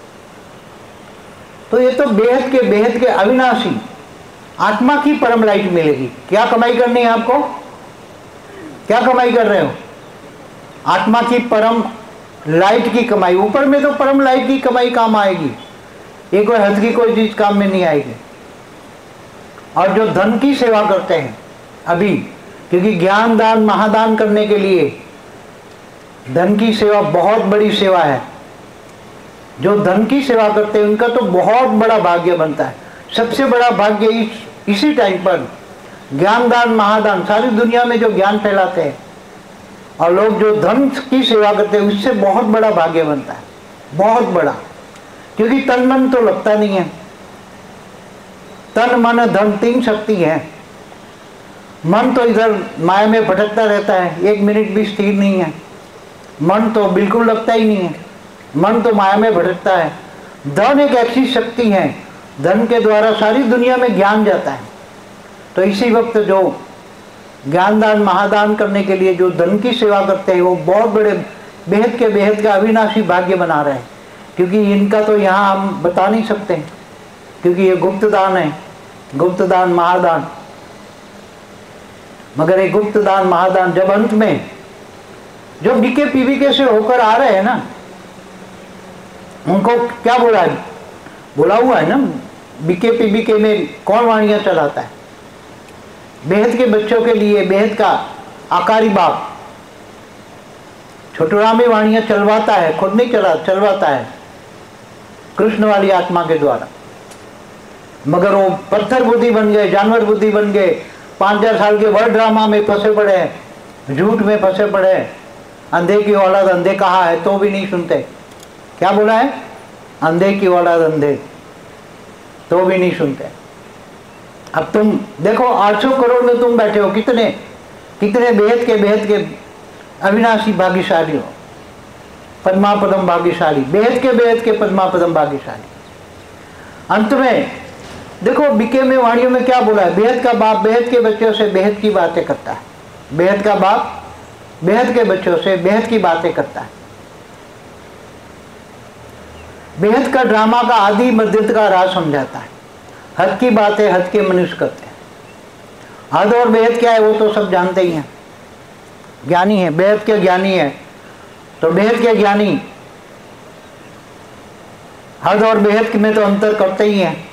तो ये तो बेहद के अविनाशी आत्मा की परम लाइट मिलेगी। क्या कमाई करनी है आपको? क्या कमाई कर रहे हो? आत्मा की परम लाइट की कमाई। ऊपर में तो परम लाइट की कमाई काम आएगी, ये कोई हद की कोई चीज काम में नहीं आएगी। और जो धन की सेवा करते हैं अभी, क्योंकि ज्ञान दान महादान करने के लिए धन की सेवा बहुत बड़ी सेवा है। जो धन की सेवा करते हैं उनका तो बहुत बड़ा भाग्य बनता है। सबसे बड़ा भाग्य इसी टाइम पर ज्ञान दान महादान, सारी दुनिया में जो ज्ञान फैलाते हैं और लोग जो धन की सेवा करते हैं, उससे बहुत बड़ा भाग्य बनता है, बहुत बड़ा। क्योंकि तन मन तो लगता नहीं है, तन मन धन 3 शक्ति है। मन तो इधर माया में भटकता रहता है, 1 मिनट भी स्थिर नहीं है। मन तो बिल्कुल लगता ही नहीं है, मन तो माया में भटकता है। धन एक ऐसी शक्ति है, धन के द्वारा सारी दुनिया में ज्ञान जाता है। तो इसी वक्त जो ज्ञान दान महादान करने के लिए जो धन की सेवा करते हैं, वो बहुत बड़े बेहद का अविनाशी भाग्य बना रहे हैं। क्योंकि इनका तो यहाँ हम बता नहीं सकते, क्योंकि ये गुप्त दान है, गुप्त दान महादान। मगर ये गुप्त दान महादान जब अंत में जो बीके पीवीके से होकर आ रहे हैं ना, उनको क्या बोला है? बोला हुआ है ना, बीके पीवीके में कौन वाणियां चलाता है? बेहद के बच्चों के लिए बेहद का आकारी बाप छोटुरामी वाणियां चलवाता है, खुद नहीं चलवाता है, कृष्ण वाली आत्मा के द्वारा। मगर वो पत्थर बुद्धि बन गए, जानवर बुद्धि बन गए, 5,000 साल के वर्ड ड्रामा में फंसे पड़े हैं, झूठ में फंसे पड़े हैं। अंधे की औलाद अंधे कहा है तो भी नहीं सुनते। क्या बोला है? अंधे की औलाद अंधे तो भी नहीं सुनते। अब तुम देखो 800 करोड़ में तुम बैठे हो, कितने बेहद के अविनाशी भाग्यशाली हो, पद्मापदम भाग्यशाली, बेहद के पद्मापदम भाग्यशाली। अंत में देखो बीके में वाणियों में क्या बोला है? बेहद का बाप बेहद के बच्चों से बेहद की बातें करता है, बेहद का बाप बेहद के बच्चों से बेहद की बातें करता है। बेहद का ड्रामा का आदि मध्य का राज समझाता है। हद की बातें हद के मनुष्य करते हैं। हद और बेहद क्या है वो तो सब जानते ही हैं, ज्ञानी है, बेहद के ज्ञानी है। तो बेहद के ज्ञानी हद और बेहद में तो अंतर करते ही हैं।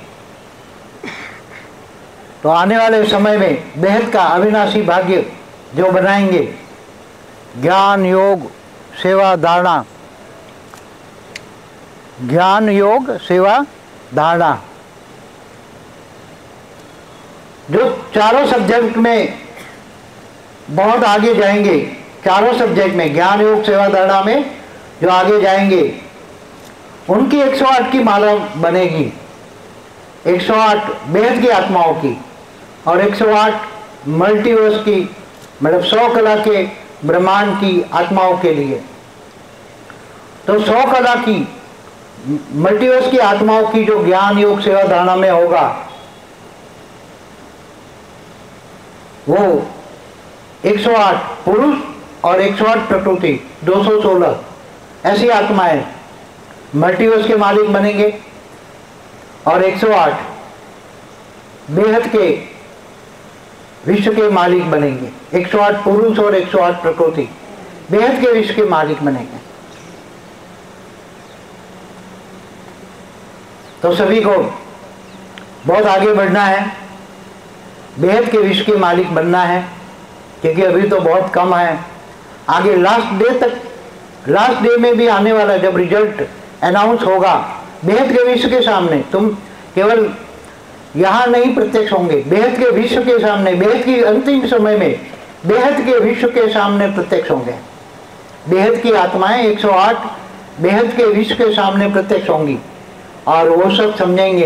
तो आने वाले समय में बेहद का अविनाशी भाग्य जो बनाएंगे, ज्ञान योग सेवा धारणा, ज्ञान योग सेवा धारणा, जो चारों सब्जेक्ट में बहुत आगे जाएंगे, चारों सब्जेक्ट में ज्ञान योग सेवा धारणा में जो आगे जाएंगे, उनकी 108 की माला बनेगी, 108 बेहद की आत्माओं की और 108 मल्टीवर्स की, मतलब 100 कला के ब्रह्मांड की आत्माओं के लिए। तो 100 कला की मल्टीवर्स की आत्माओं की जो ज्ञान योग सेवा धारणा में होगा, वो 108 पुरुष और 108 प्रकृति, 216 ऐसी आत्माएं मल्टीवर्स के मालिक बनेंगे और 108 बेहद के विश्व के मालिक बनेंगे। 108 पुरुष और 108 प्रकृति बेहद के विश्व के मालिक बनेंगे। तो सभी को बहुत आगे बढ़ना है, बेहद के विश्व के मालिक बनना है, क्योंकि अभी तो बहुत कम है। आगे लास्ट डे तक, लास्ट डे में भी आने वाला जब रिजल्ट अनाउंस होगा बेहद के विश्व के सामने, तुम केवल यहाँ नहीं प्रत्यक्ष होंगे, बेहद के विश्व के सामने, बेहद की अंतिम समय में बेहद के विश्व के सामने प्रत्यक्ष होंगे। बेहद की आत्माएं 108 बेहद के विश्व के सामने प्रत्यक्ष होंगी और वो सब समझेंगे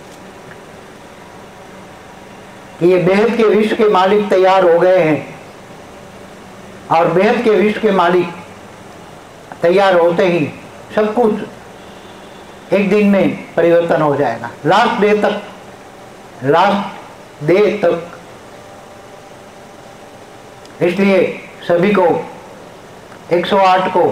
कि ये बेहद के विश्व के मालिक तैयार हो गए हैं और बेहद के विश्व के मालिक तैयार होते ही सब कुछ एक दिन में परिवर्तन हो जाएगा। लास्ट डे तक। इसलिए सभी को 108 को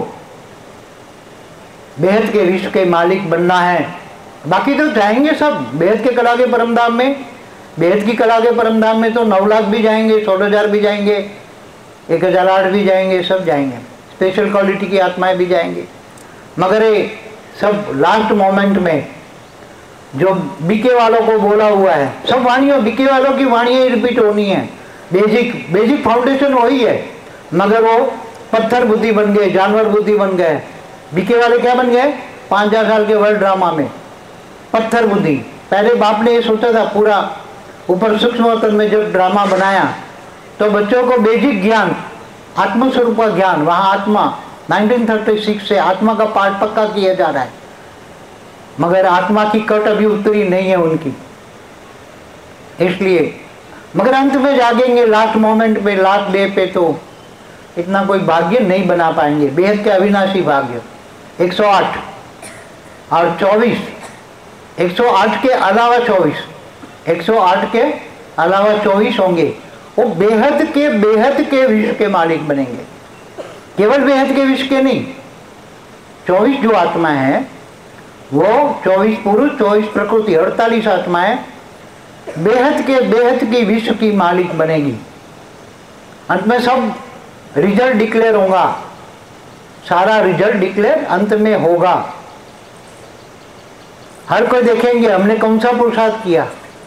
बेहद के विश्व के मालिक बनना है। बाकी तो जाएंगे सब बेहद के कला के परमधाम में। बेहद की कला के परमधाम में तो 9 लाख भी जाएंगे, 16,000 भी जाएंगे, 1008 भी जाएंगे, सब जाएंगे। स्पेशल क्वालिटी की आत्माएं भी जाएंगे। मगर ये सब लास्ट मोमेंट में जो बीके वालों को बोला हुआ है, सब वाणियों बीके वालों की वाणियाँ रिपीट होनी है। बेसिक फाउंडेशन वही है, मगर वो पत्थर बुद्धि बन गए, जानवर बुद्धि बन गए। बीके वाले क्या बन गए? 5,000 साल के वर्ल्ड ड्रामा में पत्थर बुद्धि। पहले बाप ने ये सोचा था पूरा ऊपर सूक्ष्म तन में जब ड्रामा बनाया तो बच्चों को बेसिक ज्ञान, आत्मस्वरूप का ज्ञान, वहाँ आत्मा 1936 से आत्मा का पाठ पक्का किया जा रहा है, मगर आत्मा की कट अभी उतरी नहीं है उनकी। इसलिए मगर अंत में जागेंगे लास्ट मोमेंट पे, लास्ट डे पे तो इतना कोई भाग्य नहीं बना पाएंगे। बेहद के अविनाशी भाग्य 108 और 24, 108 के अलावा 24, 108 के अलावा 24 होंगे। वो बेहद के विश्व के मालिक बनेंगे। केवल बेहद के विश्व के नहीं, 24 जो आत्माएं हैं वो 24 पुरुष, 24 प्रकृति, 48 आत्माएं बेहद की विश्व की मालिक बनेगी। अंत में सब रिजल्ट डिक्लेयर होगा, सारा रिजल्ट डिक्लेयर अंत में होगा। हर कोई देखेंगे हमने कौन सा पुरुषार्थ किया।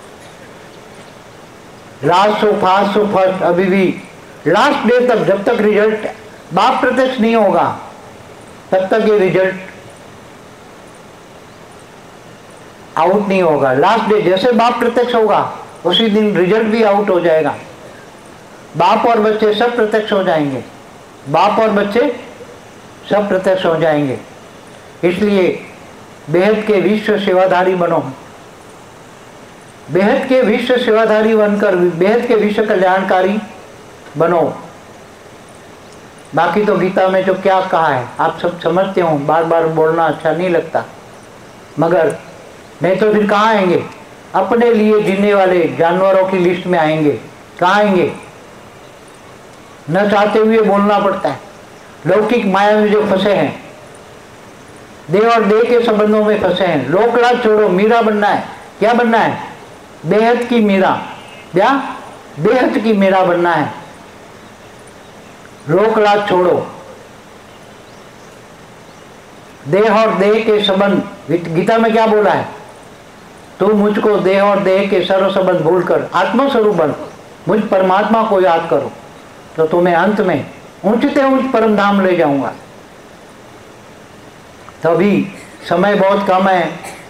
Last so fast so first, अभी भी लास्ट डे तक जब तक रिजल्ट बाप प्रत्यक्ष नहीं होगा तब तक ये रिजल्ट आउट नहीं होगा। लास्ट डे जैसे बाप प्रत्यक्ष होगा उसी दिन रिजल्ट भी आउट हो जाएगा। बाप और बच्चे सब प्रत्यक्ष हो जाएंगे, बाप और बच्चे सब प्रत्यक्ष हो जाएंगे। इसलिए बेहद के विश्व सेवाधारी बनो, बेहद के विश्व सेवाधारी बनकर बेहद के विश्व कल्याणकारी बनो। बाकी तो गीता में जो क्या कहा है आप सब समझते हो, बार बार बोलना अच्छा नहीं लगता, मगर नहीं तो फिर कहाँ आएंगे? अपने लिए जीने वाले जानवरों की लिस्ट में आएंगे। कहाँ आएंगे? न चाहते हुए बोलना पड़ता है। लौकिक माया में जो फंसे हैं, देह और देह के संबंधों में फंसे हैं, लोकलाज छोड़ो, मीरा बनना है। क्या बनना है? बेहद की मीरा। क्या? बेहद की मीरा बनना है। लोकलाज छोड़ो, देह और देह के संबंध। गीता में क्या बोला है? तू मुझको देह और देह के सर्व संबंध भूलकर आत्मस्वरूप बन, मुझ परमात्मा को याद करो तो तुम्हें अंत में ऊंचते ऊंच परम धाम ले जाऊंगा। तो अभी समय बहुत कम है।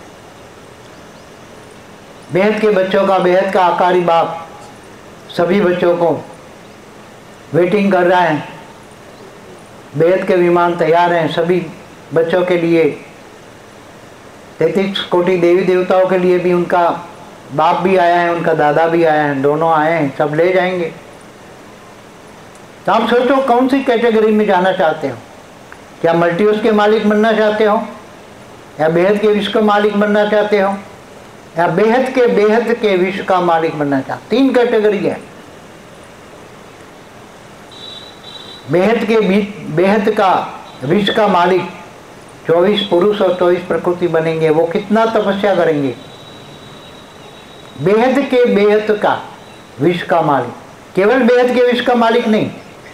बेहद के बच्चों का, बेहद का आकारी बाप सभी बच्चों को वेटिंग कर रहा है। बेहद के विमान तैयार हैं सभी बच्चों के लिए। 33 कोटि देवी देवताओं के लिए भी उनका बाप भी आया है, उनका दादा भी आया है, दोनों आए हैं, सब ले जाएंगे। तो आप सोचो कौन सी कैटेगरी में जाना चाहते हो? क्या मल्टीवर्स के मालिक बनना चाहते हो, या बेहद के विश्व का मालिक बनना चाहते हो, या बेहद के विश्व का मालिक बनना चाहते? 3 कैटेगरी है। बेहद का विश्व का मालिक 24 पुरुष और 24 प्रकृति बनेंगे। वो कितना तपस्या करेंगे? बेहद का विश्व का मालिक, केवल बेहद के विश्व का मालिक नहीं,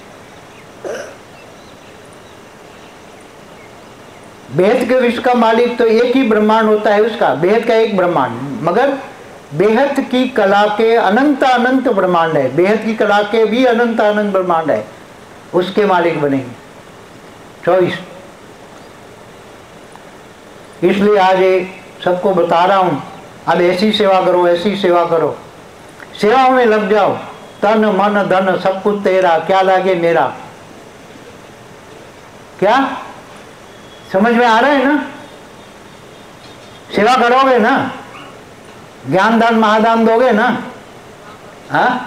बेहद के विश्व का मालिक तो एक ही ब्रह्मांड होता है उसका, बेहद का एक ब्रह्मांड, मगर बेहद की कला के अनंत ब्रह्मांड है, बेहद की कला के भी अनंत ब्रह्मांड है, उसके मालिक बनेंगे 24। इसलिए आज ये सबको बता रहा हूँ अब ऐसी सेवा करो, ऐसी सेवा करो, सेवाओं में लग जाओ, तन मन धन सब कुछ तेरा, क्या लागे मेरा। क्या समझ में आ रहा है ना? सेवा करोगे ना, ज्ञान दान महादान दोगे ना? हाँ,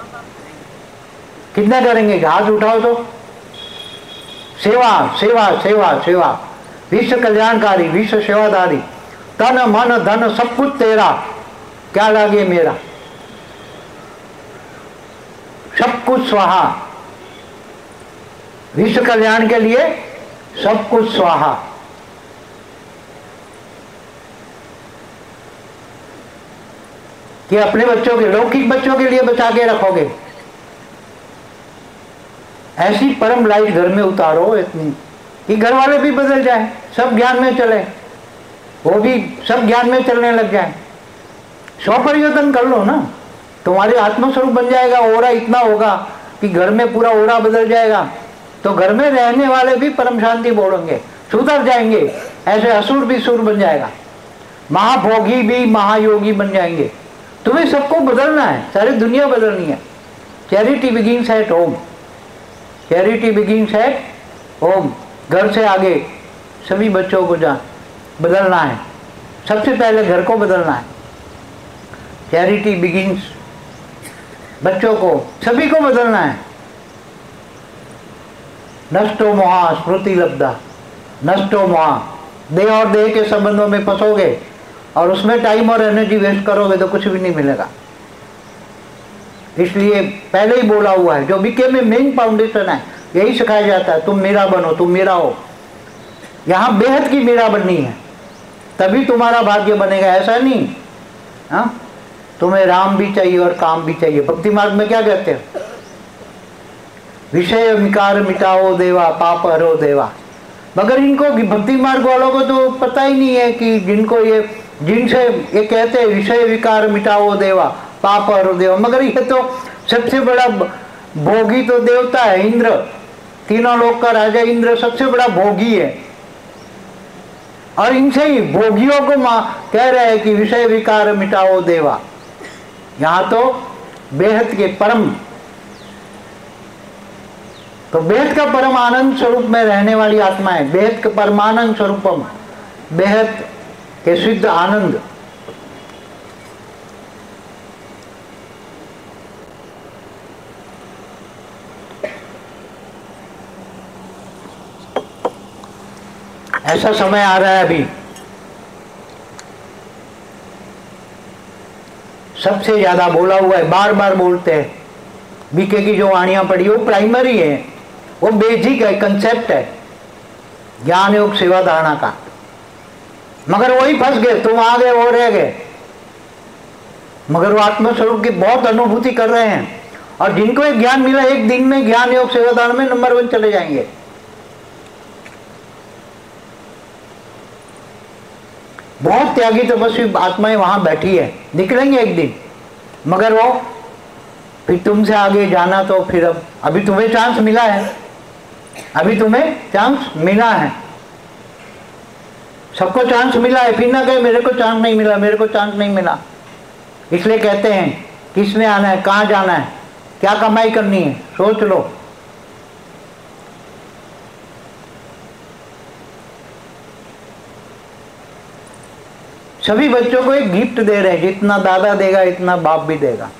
कितना करेंगे? हाथ उठाओ तो। सेवा सेवा सेवा सेवा, विश्व कल्याणकारी, विश्व सेवादारी, तन मन धन सब कुछ तेरा, क्या लागे मेरा। सब कुछ स्वाहा, विश्व कल्याण के लिए सब कुछ स्वाहा। कि अपने बच्चों के, लौकिक बच्चों के लिए बचा के रखोगे, ऐसी परम लाइट घर में उतारो इतनी कि घर वाले भी बदल जाए, सब ज्ञान में चले, वो भी सब ज्ञान में चलने लग जाए। स्वपरिवर्तन कर लो ना, तुम्हारे आत्मस्वरूप बन जाएगा, ओरा इतना होगा कि घर में पूरा ओरा बदल जाएगा, तो घर में रहने वाले भी परम शांति बोलेंगे, सुधर जाएंगे, ऐसे असुर भी सुर बन जाएगा, महाभोगी भी महायोगी बन जाएंगे। तुम्हें सबको बदलना है, सारी दुनिया बदलनी है। Charity begins at home, charity begins at home. घर से आगे सभी बच्चों को बदलना है, सबसे पहले घर को बदलना है। चैरिटी बिगिंस, बच्चों को, सभी को बदलना है। नष्टो मोहा स्मृति लब्धा, नष्टो मोहा, देह और देह के संबंधों में फंसोगे और उसमें टाइम और एनर्जी वेस्ट करोगे तो कुछ भी नहीं मिलेगा। इसलिए पहले ही बोला हुआ है, जो बीके में मेन फाउंडेशन है, यही सिखाया जाता है, तुम मेरा बनो, तुम मेरा हो। यहाँ बेहद की मेरा बननी है, तभी तुम्हारा भाग्य बनेगा, ऐसा नहीं। हाँ, तुम्हें राम भी चाहिए और काम भी चाहिए। भक्ति मार्ग में क्या कहते हैं? विषय विकार मिटाओ देवा, पाप हरो देवा। मगर इनको भक्ति मार्ग वालों को तो पता ही नहीं है कि जिनको ये, जिनसे ये कहते हैं विषय विकार मिटाओ देवा, पाप हरो देवा, मगर ये तो सबसे बड़ा भोगी तो देवता है इंद्र, तीनों लोक का राजा इंद्र सबसे बड़ा भोगी है। और इनसे ही भोगियों को कह रहे हैं कि विषय विकार मिटाओ देवा। यहाँ तो बेहद के परम, तो बेहद का परम आनंद स्वरूप में रहने वाली आत्मा है, बेहद का परमानंद स्वरूपम, बेहद के सिद्ध आनंद। ऐसा समय आ रहा है अभी, सबसे ज्यादा बोला हुआ है, बार बार बोलते हैं। बीके की जो वाणियां पढ़ी वो प्राइमरी है, वो बेसिक है, कंसेप्ट है ज्ञान योग सेवा धारणा का। मगर वही फंस गए, तुम आ गए वो रह गए। मगर वो आत्मस्वरूप की बहुत अनुभूति कर रहे हैं, और जिनको एक ज्ञान मिला, एक दिन में ज्ञान योग सेवा धारणा में नंबर 1 चले जाएंगे। बहुत त्यागी तपस्वी आत्माएं वहां बैठी है, निकलेंगे एक दिन। मगर वो फिर तुमसे आगे जाना, तो फिर अब अभी तुम्हें चांस मिला है, अभी तुम्हें चांस मिला है, सबको चांस मिला है। फिर ना कहे मेरे को चांस नहीं मिला, मेरे को चांस नहीं मिला। इसलिए कहते हैं किसने आना है, कहाँ जाना है, क्या कमाई करनी है, सोच लो। सभी बच्चों को एक गिफ्ट दे रहे हैं, जितना दादा देगा इतना बाप भी देगा।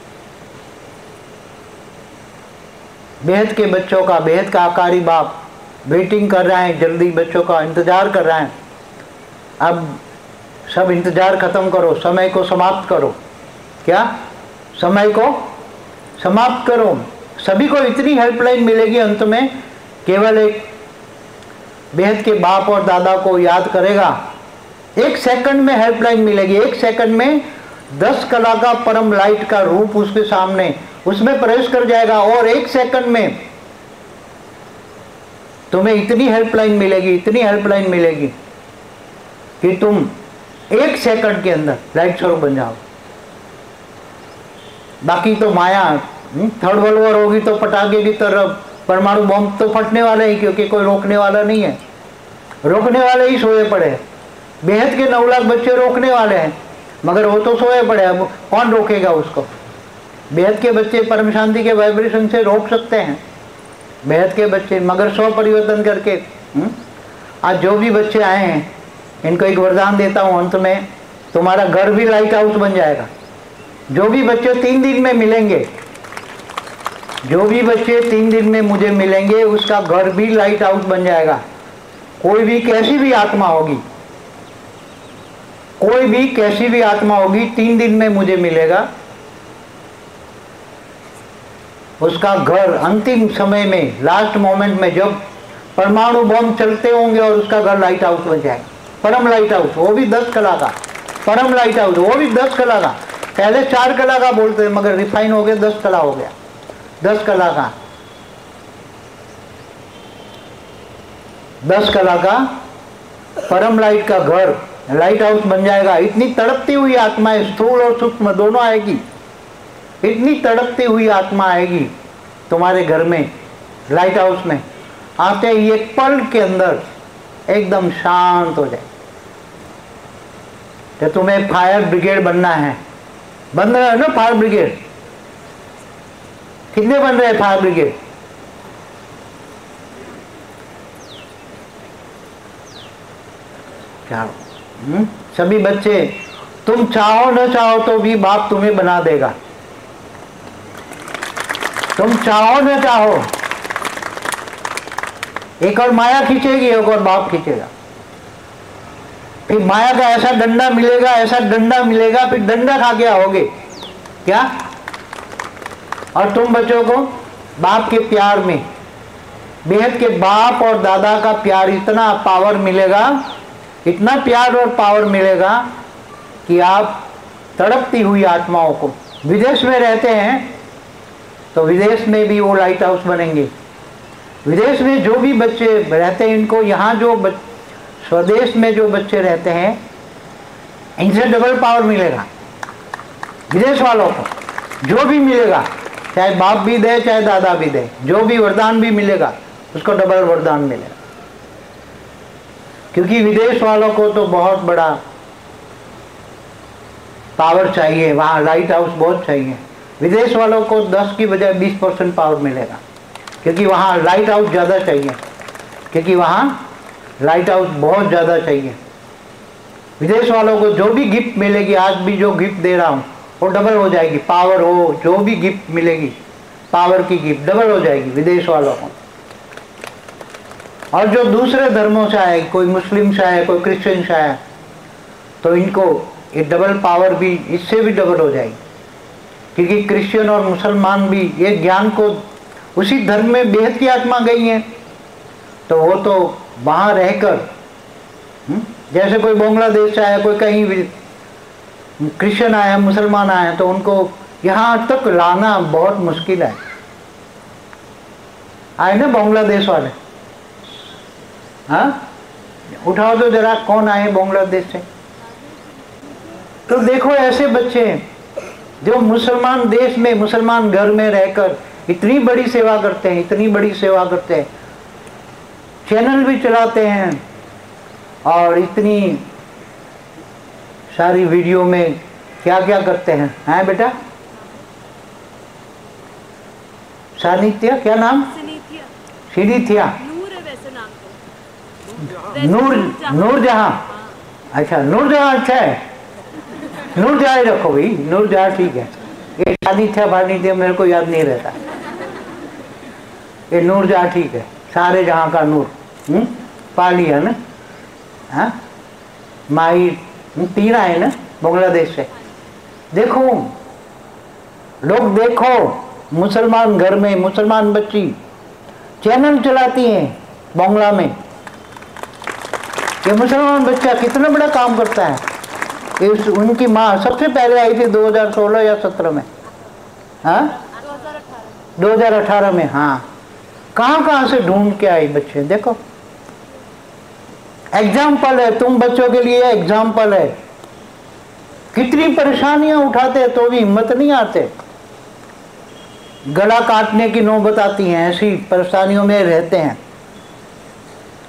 बेहद के बच्चों का, बेहद का आकारी बाप वेटिंग कर रहा है, जल्दी बच्चों का इंतजार कर रहा है। अब सब इंतजार खत्म करो, समय को समाप्त करो। क्या? समय को समाप्त करो। सभी को इतनी हेल्पलाइन मिलेगी अंत में, केवल एक बेहद के बाप और दादा को याद करेगा। 1 सेकंड में हेल्पलाइन मिलेगी, 1 सेकंड में 10 कला का परम लाइट का रूप उसके सामने, उसमें प्रवेश कर जाएगा। और 1 सेकंड में तुम्हें इतनी हेल्पलाइन मिलेगी, इतनी हेल्पलाइन मिलेगी कि तुम 1 सेकंड के अंदर लाइट स्वरूप बन जाओ। बाकी तो माया, थर्ड वर्ल्ड वॉर होगी तो पटाखे की तरफ परमाणु बम तो फटने वाले ही, क्योंकि कोई रोकने वाला नहीं है, रोकने वाले ही सोए पड़े। बेहद के 9 लाख बच्चे रोकने वाले हैं, मगर वो तो सोए पड़े, अब कौन रोकेगा उसको? बेहद के बच्चे परम शांति के वाइब्रेशन से रोक सकते हैं, बेहद के बच्चे, मगर स्व परिवर्तन करके। आज जो भी बच्चे आए हैं, इनको एक वरदान देता हूँ अंत में, तुम्हारा घर भी लाइट हाउस बन जाएगा। जो भी बच्चे 3 दिन में मिलेंगे, जो भी बच्चे 3 दिन में मुझे मिलेंगे, उसका घर भी लाइट हाउस बन जाएगा। कोई भी कैसी भी आत्मा होगी, कोई भी कैसी भी आत्मा होगी, 3 दिन में मुझे मिलेगा, उसका घर अंतिम समय में, लास्ट मोमेंट में, जब परमाणु बम चलते होंगे और उसका घर लाइट हाउस बन जाएगा, परम लाइट हाउस, वो भी 10 कला का, परम लाइट हाउस, वो भी 10 कला का। पहले 4 कला का बोलते हैं, मगर रिफाइन हो गया, 10 कला हो गया, 10 कला का, 10 कला का परम लाइट का घर, लाइट हाउस बन जाएगा। इतनी तड़पती हुई आत्माएं, स्थूल और सूक्ष्म दोनों आएगी, इतनी तड़पती हुई आत्मा आएगी तुम्हारे घर में, लाइट हाउस में। आते ही एक पल के अंदर एकदम शांत हो जाए। तो तुम्हें फायर ब्रिगेड बनना है, बन रहे हो ना फायर ब्रिगेड? कितने बन रहे हैं फायर ब्रिगेड? सभी बच्चे, तुम चाहो न चाहो तो भी बाप तुम्हें बना देगा। तुम चाहो न चाहो, एक और माया खींचेगी, एक और बाप खींचेगा। फिर माया का ऐसा डंडा मिलेगा, ऐसा डंडा मिलेगा, फिर डंडा खा के आओगे क्या? और तुम बच्चों को बाप के प्यार में, बेहद के बाप और दादा का प्यार, इतना पावर मिलेगा, इतना प्यार और पावर मिलेगा कि आप तड़पती हुई आत्माओं को, विदेश में रहते हैं तो विदेश में भी वो लाइट हाउस बनेंगे। विदेश में जो भी बच्चे रहते हैं, इनको यहाँ जो स्वदेश में जो बच्चे रहते हैं, इनसे डबल पावर मिलेगा। विदेश वालों को जो भी मिलेगा, चाहे बाप भी दे चाहे दादा भी दे, जो भी वरदान भी मिलेगा उसको डबल वरदान मिलेगा। क्योंकि विदेश वालों को तो बहुत बड़ा पावर चाहिए, वहाँ लाइट हाउस बहुत चाहिए। विदेश वालों को 10 की बजाय 20% पावर मिलेगा, क्योंकि वहाँ लाइट हाउस ज़्यादा चाहिए, क्योंकि वहाँ लाइट हाउस बहुत ज़्यादा चाहिए। विदेश वालों को जो भी गिफ्ट मिलेगी, आज भी जो गिफ्ट दे रहा हूँ वो डबल हो जाएगी। पावर हो, जो भी गिफ्ट मिलेगी, पावर की गिफ्ट डबल हो जाएगी विदेश वालों को। और जो दूसरे धर्मों से आए, कोई मुस्लिम से आए, कोई क्रिश्चियन से आए, तो इनको ये डबल पावर भी इससे भी डबल हो जाएगी। क्योंकि क्रिश्चियन और मुसलमान भी ये ज्ञान को, उसी धर्म में बेहद की आत्मा गई है, तो वो तो वहाँ रहकर, जैसे कोई बांग्लादेश से आया, कोई कहीं भी क्रिश्चियन आया, मुसलमान आया, तो उनको यहाँ तक लाना बहुत मुश्किल है। आए ना बांग्लादेश वाले? हाँ, उठाओ तो जरा, कौन आए बांग्लादेश से? तो देखो ऐसे बच्चे जो मुसलमान देश में, मुसलमान घर में रहकर इतनी बड़ी सेवा करते हैं, इतनी बड़ी सेवा करते हैं, चैनल भी चलाते हैं और इतनी सारी वीडियो में क्या क्या करते हैं। हैं बेटा? सानिध्य, क्या नाम? सिनिथिया, नूर जहां। अच्छा, नूर जहां अच्छा है, नूर जहां ही रखो भाई, नूर जहां ठीक है। ये सानिध्य भानिध्य मेरे को याद नहीं रहता, ये नूर जहां ठीक है, सारे जहां का नूर। पा लिया ना? हाँ, माई 3 आए ना बांग्लादेश से। देखो लोग, देखो मुसलमान घर में मुसलमान बच्ची चैनल चलाती हैं बांग्ला में। ये मुसलमान बच्चा कितना बड़ा काम करता है। उनकी माँ सबसे पहले आई थी 2016 या 17 में, हाँ 2018 में। हाँ, कहाँ से ढूंढ के आई बच्चे। देखो एग्जाम्पल है, तुम बच्चों के लिए एग्जाम्पल है। कितनी परेशानियां उठाते तो भी हिम्मत नहीं आते, गला काटने की नौबत आती है, ऐसी परेशानियों में रहते हैं।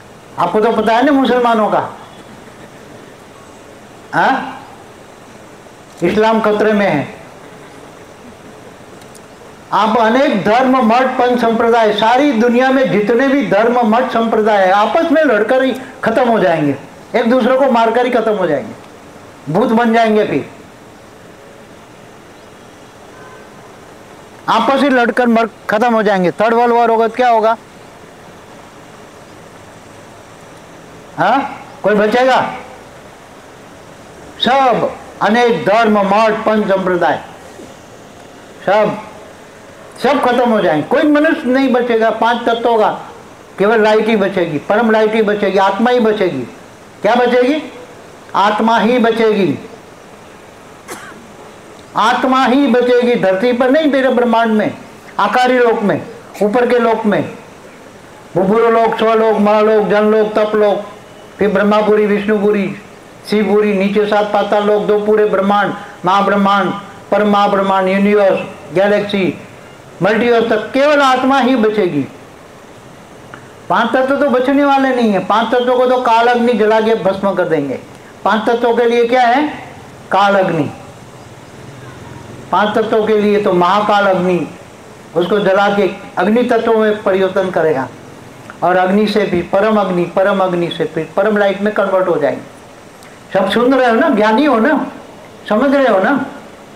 आपको तो पता है ना मुसलमानों का, हाँ इस्लाम खतरे में है। आप अनेक धर्म मठ पंथ संप्रदाय, सारी दुनिया में जितने भी धर्म मठ संप्रदाय है आपस में लड़कर ही खत्म हो जाएंगे, एक दूसरे को मारकर ही खत्म हो जाएंगे, भूत बन जाएंगे, फिर आपस ही लड़कर मर खत्म हो जाएंगे। थर्ड वर्ल्ड वॉर होगा तो क्या होगा? हाँ, कोई बचेगा? सब अनेक धर्म मठ पंथ संप्रदाय सब खत्म हो जाएंगे, कोई मनुष्य नहीं बचेगा। 5 तत्व होगा, केवल लाइट ही बचेगी, परम लाइट ही बचेगी, आत्मा ही बचेगी। क्या बचेगी? आत्मा ही बचेगी, आत्मा ही बचेगी। धरती पर नहीं, मेरे ब्रह्मांड में, आकारी लोक में, ऊपर के लोक में, भूभुर लोक, स्वलोक, महालोक, जनलोक, तपलोक, फिर ब्रह्मापुरी, विष्णुपुरी, शिवपुरी, नीचे 7 पाताल लोक, 2 पूरे ब्रह्मांड, महाब्रह्मांड, परम महाब्रह्मांड, यूनिवर्स, गैलेक्सी, मल्टीवर्स तक केवल आत्मा ही बचेगी। 5 तत्व तो बचने वाले नहीं है। 5 तत्वों को तो काल अग्नि जला के भस्म कर देंगे। 5 तत्वों के लिए क्या है? काल अग्नि। 5 तत्वों के लिए तो महाकाल अग्नि, उसको जला के अग्नि तत्वों में परिवर्तन करेगा, और अग्नि से भी परम अग्नि से फिर परम लाइट में कन्वर्ट हो जाएंगे। सब सुन रहे हो ना? ज्ञानी हो ना? समझ रहे हो ना?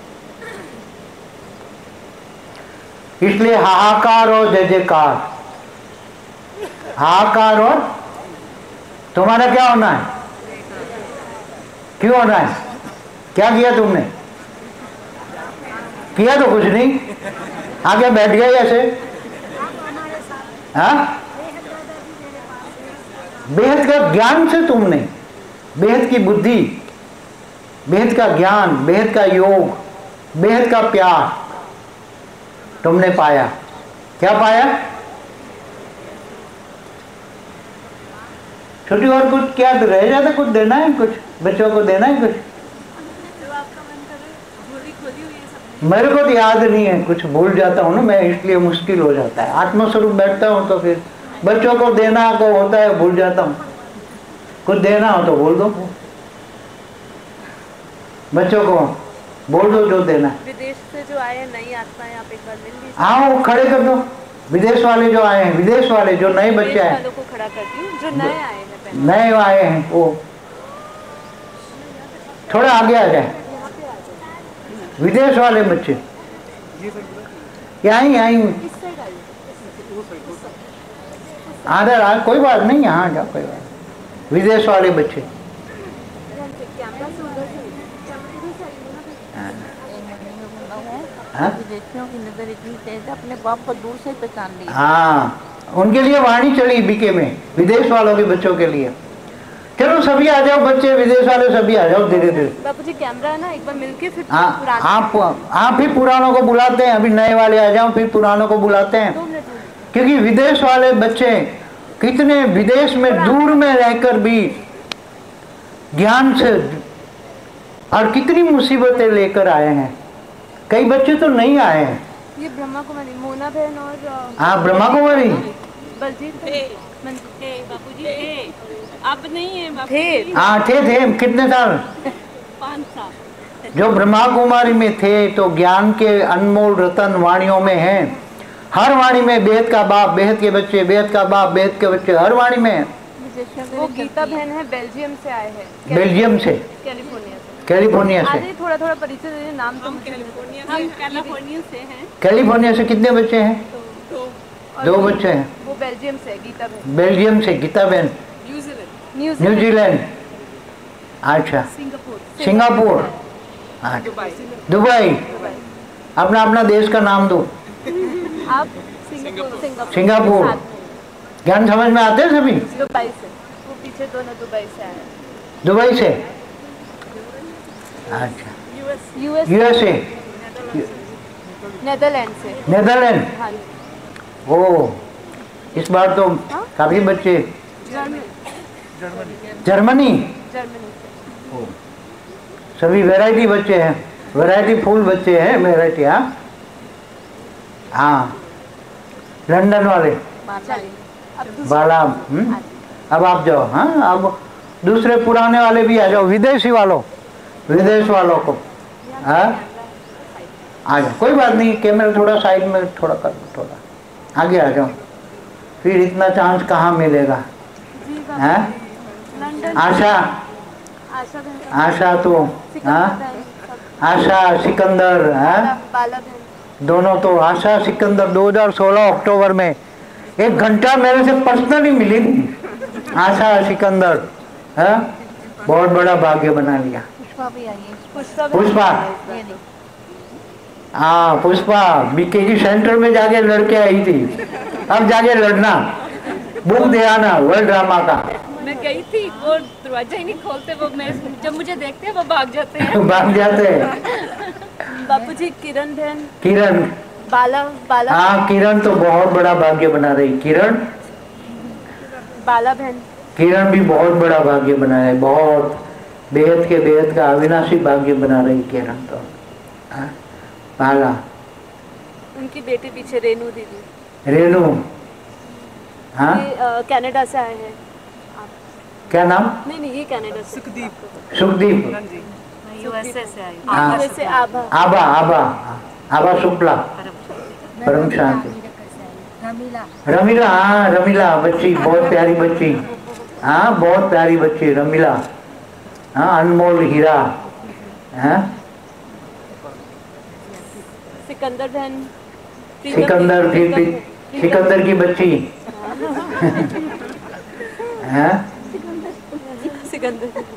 इसलिए हाहाकार और जय जयकार। हाहाकार और तुम्हारा क्या होना है? क्यों होना है? क्या किया तुमने? किया तो कुछ नहीं, आगे बैठ गए ऐसे। हाँ, बेहद का ज्ञान से तुमने, बेहद की बुद्धि, बेहद का ज्ञान, बेहद का योग, बेहद का प्यार तुमने पाया। क्या पाया? छोटी और कुछ क्या रह जाता? कुछ देना है, कुछ बच्चों को देना है, कुछ मेरे को तो याद नहीं है, कुछ भूल जाता हूँ ना मैं, इसलिए मुश्किल हो जाता है। आत्मस्वरूप बैठता हूँ तो फिर बच्चों को देना को होता है, भूल जाता हूँ। कुछ देना हो तो बोल दो, बच्चों को बोल दो जो देना। विदेश से जो आए नई आत्माएं आप एक बार मिल लीजिए। हाँ, वो खड़े कर दो। विदेश वाले जो आए हैं, विदेश वाले जो नए बच्चे आए, वालों को खड़ा करती हूँ, जो नए आए हैं, नए आए हैं, वो थोड़ा आगे आ जाए। विदेश वाले बच्चे यहाँ आ, कोई बात नहीं, यहाँ जाओ, कोई बात। विदेश वाले बच्चे विदेशियों की नजर इतनी तेज, अपने बाप को दूर से पहचान लिया। हाँ, उनके लिए वाणी चली बीके में, विदेश वालों के बच्चों के लिए। चलो सभी आ जाओ, बच्चे विदेश वाले सभी आ जाओ धीरे धीरे। बापूजी कैमरा है ना, एक बार मिलके फिर आप फिर पुरानों को बुलाते हैं, अभी नए वाले आ जाओ, फिर पुरानों को बुलाते हैं। क्योंकि विदेश वाले बच्चे कितने विदेश में दूर में रहकर भी ज्ञान से और कितनी मुसीबतें लेकर आए हैं। कई बच्चे तो नहीं आए हैं। ये ब्रह्मा कुमारी, मोना बहन और हाँ, ब्रह्मा कुमारी, बलजीत बापूजी अब नहीं है थे। हाँ थे। कितने साल? 5 साल। जो ब्रह्मा कुमारी में थे तो ज्ञान के अनमोल रतन वाणियों में हैं। हर वाणी में बेहद का बाप, बेहद के बच्चे, बेहद का बाप, बेहद के बच्चे, हर वाणी में। वो गीता बहन है, बेल्जियम से आए हैं। बेल्जियम से, कैलिफोर्निया से। थोड़ा परिचय दीजिए, नाम तो मुझे कैलिफोर्निया से हैं। कैलिफोर्निया से कितने बच्चे हैं? 2 बच्चे हैं। वो बेल्जियम से गीता बहन। बेल्जियम से गीता बहन। न्यूजीलैंड। अच्छा, सिंगापुर। अच्छा, दुबई। अपना अपना देश का नाम दो। आप सिंगापुर। ज्ञान समझ में आते हैं सभी? दुबई से, वो पीछे दोनों दुबई से आए। दुबई से, अच्छा। USA, Netherland. हाँ, ओ, इस बार तो काफी बच्चे। जर्मनी। ओ, सभी वैरायटी बच्चे हैं, वैरायटी फुल बच्चे हैं, वैरायटी। हाँ, लंदन वाले बाला। अब आप जाओ। हाँ, अब दूसरे पुराने वाले भी आ जाओ, विदेश वालों को। हाँ आ जाओ, कोई बात नहीं, कैमरा थोड़ा साइड में थोड़ा कर लो, थोड़ा आगे आ जाओ, फिर इतना चांस कहाँ मिलेगा। हाँ आशा, आशा तो हाँ, आशा सिकंदर, हाँ दोनों तो, आशा सिकंदर 2016 अक्टूबर में 1 घंटा मेरे से पर्सनली मिली थी आशा सिकंदर, हाँ बहुत बड़ा भाग्य बना लिया। पुष्पा, हाँ पुष्पा बीकेजी सेंटर में जाके लड़के आई थी, अब जाके लड़ना, बुक दे आना वर्ल्ड ड्रामा का। मैं गई थी, वो दरवाजा ही नहीं खोलते, वो मैं जब मुझे देखते हैं वो भाग जाते हैं। भाग जाते हैं। बापूजी किरण बहन, किरण, बाला बाला हाँ किरण तो बहुत बड़ा भाग्य बना रही, किरण, बाला बहन, किरण भी बहुत बड़ा भाग्य बना रही, बहुत बेहद के बेहद का अविनाशी भाग्य बना रही किरण तो। हाँ? बाला, उनकी बेटी पीछे रेनू दीदी, रेनू, हाँ ये कनाडा से आए हैं। क्या नाम? नहीं ये कनाडा से, सुखदीप, यूएसए से आए, हाँ। यूएसए आभा, आभा, आभा, आभा शुक्ला, परम शांति, रमीला, हाँ रमीला बच्ची, बहुत प्यारी बच्ची, हाँ बहुत प्यारी बच्ची रमीला, हाँ अनमोल हीरा, हाँ सिकंदर बहन, सिकंदर थी, सिकंदर की बच्ची, हाँ सिकंदर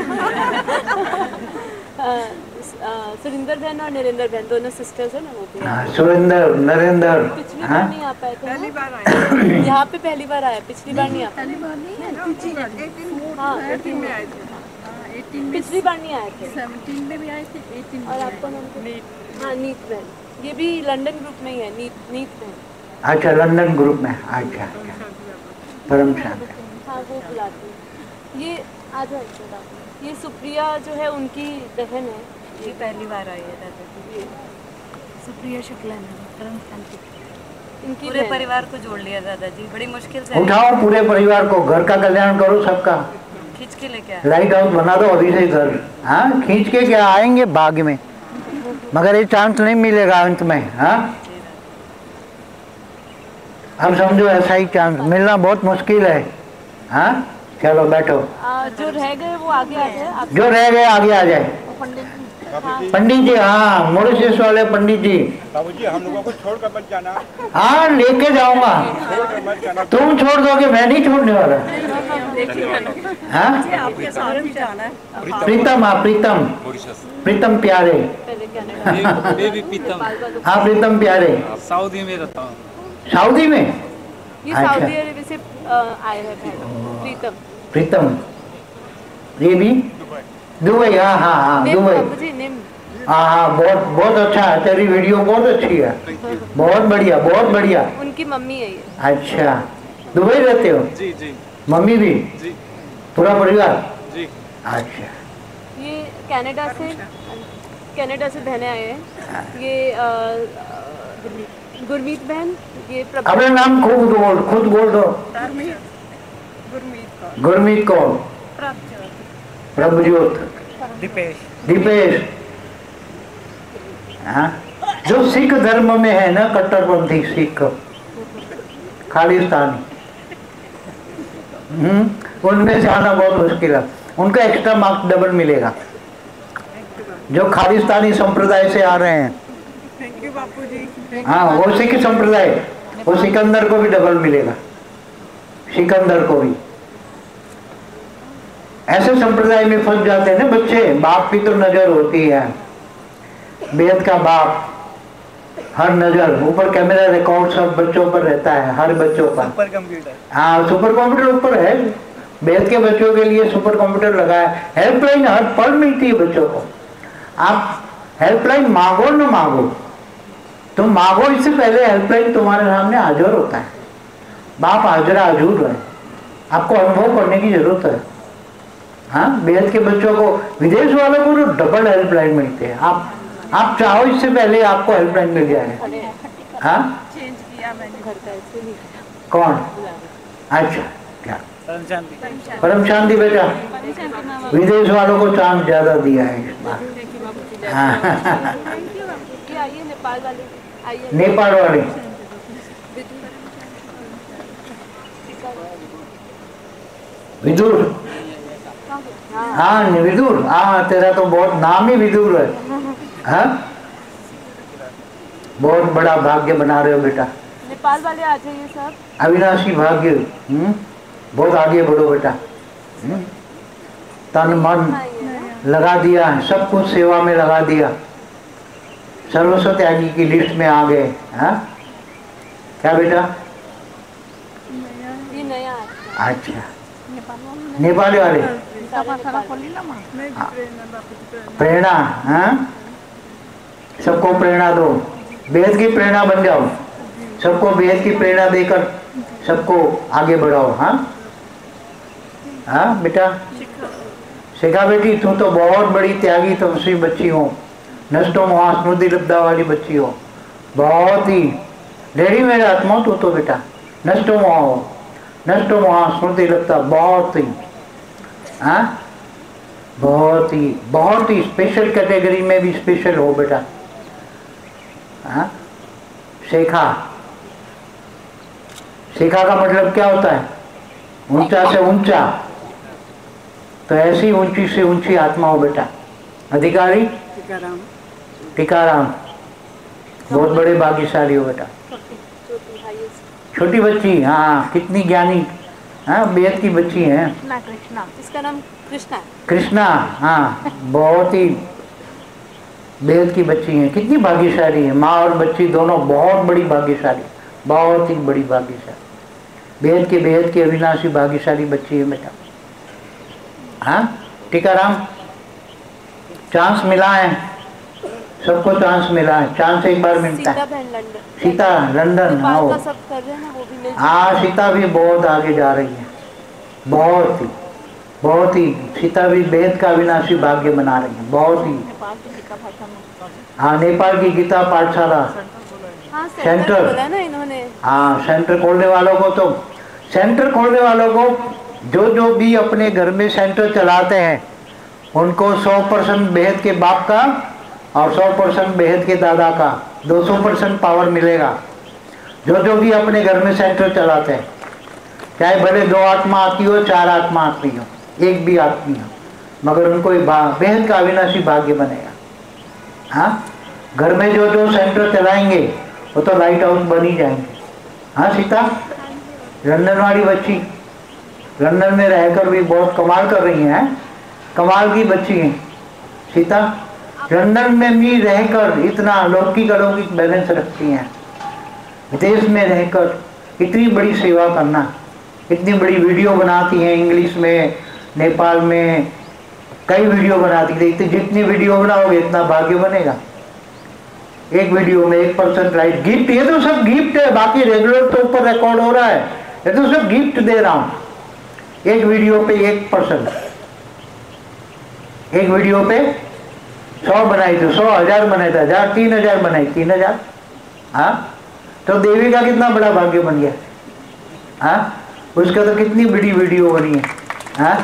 सुरिंदर बहन और नरेंद्र बहन दोनों सिस्टर्स है ना, वो भी हाँ सुरेंद्र, नरेंद्र, पिछली बार हाँ नहीं आ पाए थे, पहली बार आए यहाँ पे, पहली बार आया, पिछली बार नहीं आ पाए, हाँ 18 में आए थे, पिछली बार नहीं आए थे, 17 में भी आए थे, 18 और आपका नाम हाँ नीत बहन, ये भी लंदन ग्रुप में ही है, नीत बहन। अच्छा लंदन ग्रुप में, अच्छा परम शांति, हाँ वो बुलाती है। ये आ जाओ, ये सुप्रिया जो है उनकी बहन है, ये पहली बार आई है दादाजी, सुप्रिया शुक्ला परम शांति, इनकी पूरे परिवार को जोड़ लिया दादाजी, बड़ी मुश्किल से उठाओ पूरे परिवार को, घर का कल्याण करो सबका, खींच के लेके आए। लाइट हाउस बना दो अभी से घर, हाँ खींच के क्या आएंगे भाग्य में, मगर ये चांस नहीं मिलेगा अंत में, हाँ हम समझो ऐसा ही चांस मिलना बहुत मुश्किल है, हाँ चलो बैठो, जो रह गए वो आगे आ जाए, जो रह गए आगे आ जाए। पंडित जी, हाँ मॉरिशस वाले पंडित जी, बाबूजी हम लोगों को छोड़कर मत जाना। हाँ लेके जाऊंगा, छोड़कर मत जाना। तुम छोड़ दोगे, मैं नहीं छोड़ने वाला। हाँ आपके साथ भी जाना है। प्रीतम, हाँ प्रीतम, प्रीतम प्यारे, हाँ प्रीतम प्यारे, सऊदी में रहता हूँ। सऊदी में, ये अच्छा। सऊदी अरेबिया से आए हैं प्रीतम, प्रीतम ये भी दुबई, हाँ हाँ हाँ दुबई, हाँ हाँ बहुत बहुत अच्छा है, तेरी वीडियो बहुत अच्छी है, बहुत बढ़िया बहुत बढ़िया। उनकी मम्मी है ये। अच्छा दुबई रहते हो? जी जी। मम्मी भी? जी। पूरा परिवार? जी। अच्छा। ये कनाडा से बहने आए हैं, ये गुरमीत बहन, ये अपना नाम खुद बोल दो। गुरमीत कौन? प्रभुजोत, दीपेश, हाँ जो सिख धर्म में है ना, कट्टरपंथी सिख खालिस्तानी, उनमें से आना बहुत मुश्किल है, उनका एक्स्ट्रा मार्क्स डबल मिलेगा। जो खालिस्तानी संप्रदाय से आ रहे हैं, हाँ वो सिख संप्रदाय, वो सिकंदर को भी डबल मिलेगा, सिकंदर को भी। ऐसे संप्रदाय में फंस जाते हैं ना बच्चे, बाप की तो नजर होती है, बेद का बाप, हर नजर, ऊपर कैमरा रिकॉर्ड सब बच्चों पर रहता है, हर बच्चों पर। सुपर कंप्यूटर, हाँ सुपर कंप्यूटर ऊपर है, बेद के बच्चों के लिए सुपर कंप्यूटर लगा है। हेल्पलाइन हर पल मिलती है बच्चों को, आप हेल्पलाइन मांगो न मांगो, तुम मांगो इससे पहले हेल्पलाइन तुम्हारे सामने हाजिर होता है। बाप हाजरा हजूर है, आपको अनुभव करने की जरूरत है। हाँ बेहद के बच्चों को, विदेश वालों को तो डबल हेल्पलाइन मिलते हैं, आप चाहो इससे पहले आपको हेल्पलाइन मिल जाए। हाँ चेंज किया मैंने घर का, कौन? अच्छा क्या परम शांति बेटा, विदेश वालों को चांस ज्यादा दिया है इस बार। हाँ आइए नेपाल वाले, आइए नेपाल वाले। विदुर, हाँ विदुर, हाँ तेरा तो बहुत नाम ही विदुर है। हाँ बहुत बड़ा भाग्य बना रहे हो बेटा। नेपाल वाले आ जाइए सब। अविनाशी भाग्य। बहुत आगे बढ़ो बेटा। तन मन लगा दिया, सब कुछ सेवा में लगा दिया, सर्वस्व त्यागी की लिस्ट में आ गए। हाँ क्या बेटा? ये नया अच्छा नेपाली वाले प्रेरणा। हाँ सबको प्रेरणा दो, वेद की प्रेरणा बन जाओ, सबको वेद की प्रेरणा देकर सबको आगे बढ़ाओ। हाँ हाँ बेटा शिखा बेटी, तू तो बहुत बड़ी त्यागी तपस्वी बच्ची हो, नष्टो मोहा स्मृति लब्धा वाली बच्ची हो, बहुत ही डेढ़ी मेरे आत्मा तू तो बेटा नष्टो मोहा हो, नष्टो मोहा स्मृति लब्धा, बहुत ही हाँ बहुत ही स्पेशल कैटेगरी में भी स्पेशल हो बेटा। हाँ शेखा, शेखा का मतलब क्या होता है? ऊंचा से ऊंचा, तो ऐसी ऊंची से ऊंची आत्मा हो बेटा। अधिकारी टीकाराम, बहुत बड़े भाग्यशाली हो बेटा। छोटी बच्ची, हाँ कितनी ज्ञानी, हाँ बेहद की बच्ची है। कृष्णा, इसका नाम कृष्णा है। कृष्णा, हाँ बहुत ही बेहद की बच्ची है, कितनी भाग्यशाली है। माँ और बच्ची दोनों बहुत बड़ी भाग्यशाली, बहुत ही बड़ी भाग्यशाली, बेहद की अविनाशी भाग्यशाली बच्ची है बेटा। हाँ टीकाराम, चांस मिला है, सबको चांस मिला है, चांस एक बार मिलता है। सीता लंदन, हाँ सब कर रहे हैं ना, वो भी हाँ सीता भी बहुत आगे जा रही है, बहुत ही सीता भी बेहद का अविनाशी भाग्य बना रही है, बहुत ही। हाँ नेपाल की गीता पाठशाला सेंटर बोला ना इन्होंने। हाँ सेंटर खोलने वालों को, तो सेंटर खोलने वालों को जो भी अपने घर में सेंटर चलाते हैं उनको 100% बेहद के बाप का और 100% बेहद के दादा का 200% पावर मिलेगा। जो भी अपने घर में सेंटर चलाते हैं, चाहे भले 2 आत्मा आती हो, 4 आत्मा आती हो, एक भी आदमी हो, मगर उनको बेहद का अविनाशी भाग्य बनेगा। हाँ घर में जो सेंटर चलाएंगे वो तो लाइट हाउस बन ही जाएंगे। हाँ सीता, लंदन वाली बच्ची, लंदन में रहकर भी बहुत कमाल कर रही हैं, कमाल की बच्ची है सीता। लंदन में भी रहकर इतना अलौकिक बैलेंस रखती हैं, विदेश में रहकर इतनी बड़ी सेवा करना, इतनी बड़ी वीडियो बनाती हैं इंग्लिश में, नेपाल में कई वीडियो बनाती है। जितनी वीडियो बनाओगे इतना भाग्य बनेगा। एक वीडियो में 1% राइट गिफ्ट, ये तो सब गिफ्ट है, बाकी रेगुलर तो ऊपर रिकॉर्ड हो रहा है, ये तो सब गिफ्ट दे रहा हूँ। एक वीडियो पे 1%, एक वीडियो पे 100 बनाई तो 100,000 बनाई था, 1000 3000 बनाई 3000। हाँ तो देवी का कितना बड़ा भाग्य बन गया। हाँ उसका तो कितनी बड़ी वीडियो बनी है। हाँ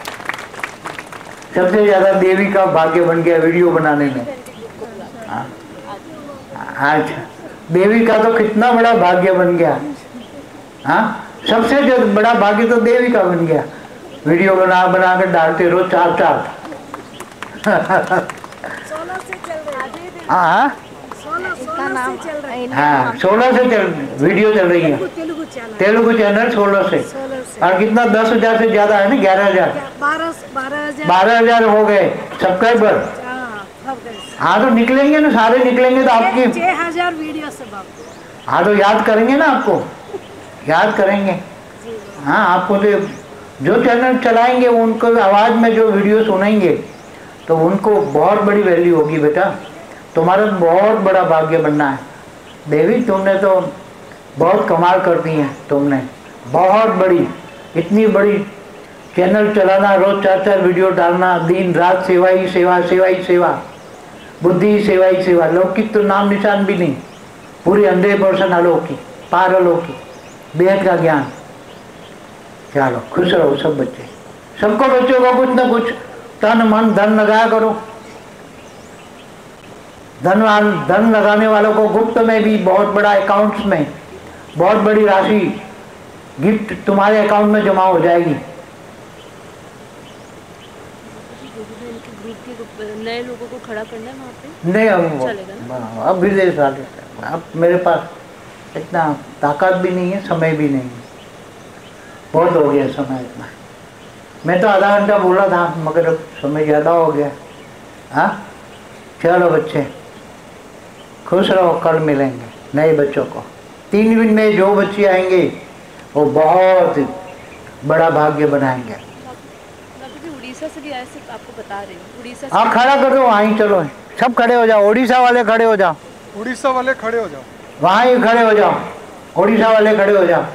सबसे ज्यादा देवी का भाग्य बन गया वीडियो बनाने में। हाँ अच्छा, देवी का तो कितना बड़ा भाग्य बन गया। हाँ सबसे ज्यादा बड़ा भाग्य तो देवी का बन गया, वीडियो बना कर डालते रोज 4। हाँ 16 से वीडियो चल रही है, तेलुगु चैनल 16 से। और कितना 10,000 से ज्यादा है ना, 11,000 12,000 हो गए सब्सक्राइबर। हाँ तो निकलेंगे ना, सारे निकलेंगे तो आपकी 6,000 वीडियो से। हाँ तो याद करेंगे ना, आपको याद करेंगे। हाँ आपको जो चैनल चलाएंगे उनको आवाज में जो वीडियो सुनेंगे तो उनको बहुत बड़ी वैल्यू होगी बेटा। तुम्हारा बहुत बड़ा भाग्य बनना है देवी, तुमने तो बहुत कमाल कर दी है, तुमने बहुत बड़ी, इतनी बड़ी चैनल चलाना, रोज 4 वीडियो डालना, दिन रात सेवा ही सेवा, सेवा ही सेवा, बुद्धि ही सेवा ही सेवा, लौकिक तो नाम निशान भी नहीं, पूरी 100% अलौकिक, पार अलौकिक, बेहद का ज्ञान। चलो खुश रहो सब बच्चे, सबको बच्चों को कुछ ना कुछ तन मन धन लगाया करो। धन लगाने वालों को गुप्त में भी बहुत बड़ा अकाउंट्स में बहुत बड़ी राशि गिफ्ट तुम्हारे अकाउंट में जमा हो जाएगी। नए लोगों को खड़ा करना है वहाँ पे? नहीं चलेगा ना? अब विदेश वाले, अब मेरे पास इतना ताकत भी नहीं है, समय भी नहीं है, बहुत हो गया समय इतना। मैं तो आधा घंटा बोला था मगर अब समय ज़्यादा हो गया। हाँ चलो बच्चे खुश रहो, कल मिलेंगे नए बच्चों को। 3 दिन में जो बच्चे आएंगे वो बहुत बड़ा भाग्य बनाएंगे। उड़ीसा से भी आए, सिर्फ आपको बता रही हूँ उड़ीसा से। हाँ खड़ा कर दो, वहीं चलो सब खड़े हो जाओ, उड़ीसा वाले खड़े हो जाओ, उड़ीसा वाले खड़े हो जाओ, वहाँ ही खड़े हो जाओ, उड़ीसा वाले खड़े हो जाओ।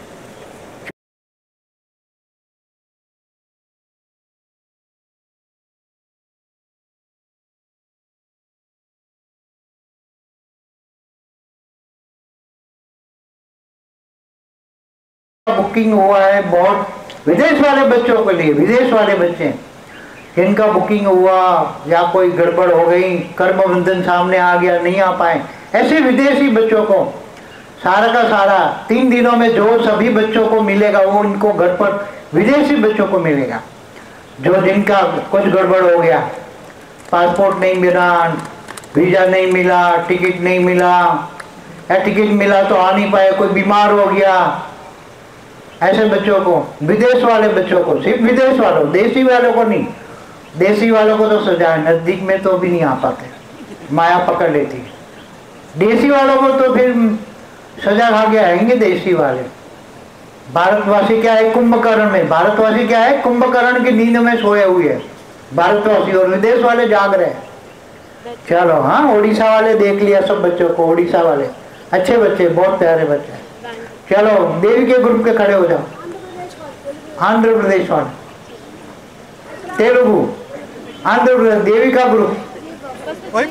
बुकिंग हुआ है बहुत विदेश वाले बच्चों के लिए, विदेश वाले बच्चे जिनका बुकिंग हुआ या कोई गड़बड़ हो गई, कर्म बंधन सामने आ गया, नहीं आ पाए, ऐसे विदेशी बच्चों को सारा का सारा 3 दिनों में जो सभी बच्चों को मिलेगा वो इनको घर पर विदेशी बच्चों को मिलेगा। जो जिनका कुछ गड़बड़ हो गया, पासपोर्ट नहीं मिला, वीज़ा नहीं मिला, टिकट नहीं मिला, या टिकट मिला तो आ नहीं पाए, कोई बीमार हो गया, ऐसे बच्चों को, विदेश वाले बच्चों को, सिर्फ विदेश वालों, देशी वालों को नहीं। देशी वालों को तो सजा है, नज़दीक में तो भी नहीं आ पाते, माया पकड़ लेती। देशी वालों को तो फिर सजा खा के आएंगे देशी वाले। भारतवासी क्या है कुंभकर्ण में, भारतवासी क्या है कुंभकर्ण की नींद में सोए हुए है भारतवासी, और विदेश वाले जाग रहे हैं। चलो हाँ उड़ीसा वाले देख लिया सब बच्चों को, उड़ीसा वाले अच्छे बच्चे, बहुत प्यारे बच्चे। चलो देवी के ग्रुप के खड़े हो जाओ। आंध्र प्रदेश वाले, तेलुगु, आंध्र प्रदेश, देवी का ग्रुप वही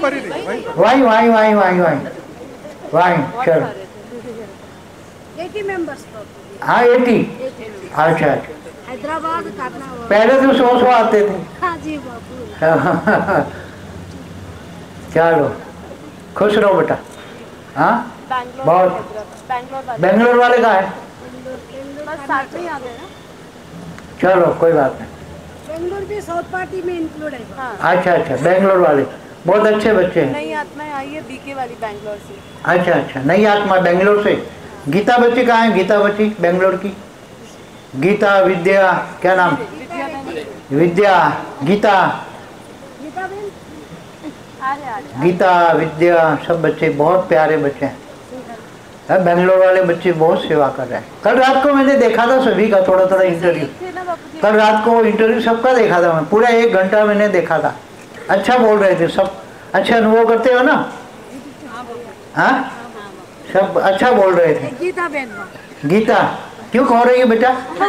चलो 80 मेंबर्स। हाँ 80। अच्छा अच्छा, हैदराबाद करना पहले तो 100 आते थे। हाँ जी बापू। चलो खुश रहो बेटा। हाँ बहुत। बेंगलोर वाले का है, बस साथ में ही आ गए ना। चलो कोई बात नहीं। बेंगलोर भी साउथ पार्टी में इंक्लूड है। हाँ। अच्छा अच्छा, बेंगलोर वाले बहुत अच्छे बच्चे हैं। नई आत्माएं आई है बीके वाली बेंगलोर से। अच्छा अच्छा, नई आत्मा बेंगलोर से। गीता बच्ची कहाँ है? गीता बच्ची बेंगलोर की, गीता विद्या, क्या नाम? विद्या, गीता, गीता विद्या, सब बच्चे बहुत प्यारे बच्चे हैं। बेंगलोर वाले बच्चे बहुत सेवा कर रहे हैं। कल रात को मैंने देखा था सभी का थोड़ा थोड़ा इंटरव्यू, कल रात को इंटरव्यू सबका देखा था मैं, पूरा 1 घंटा मैंने देखा था। अच्छा बोल रहे थे सब, अच्छे अनुभव करते हो ना? हाँ सब अच्छा बोल रहे थे। गीता बहन, गीता क्यों कह रही है बेटा?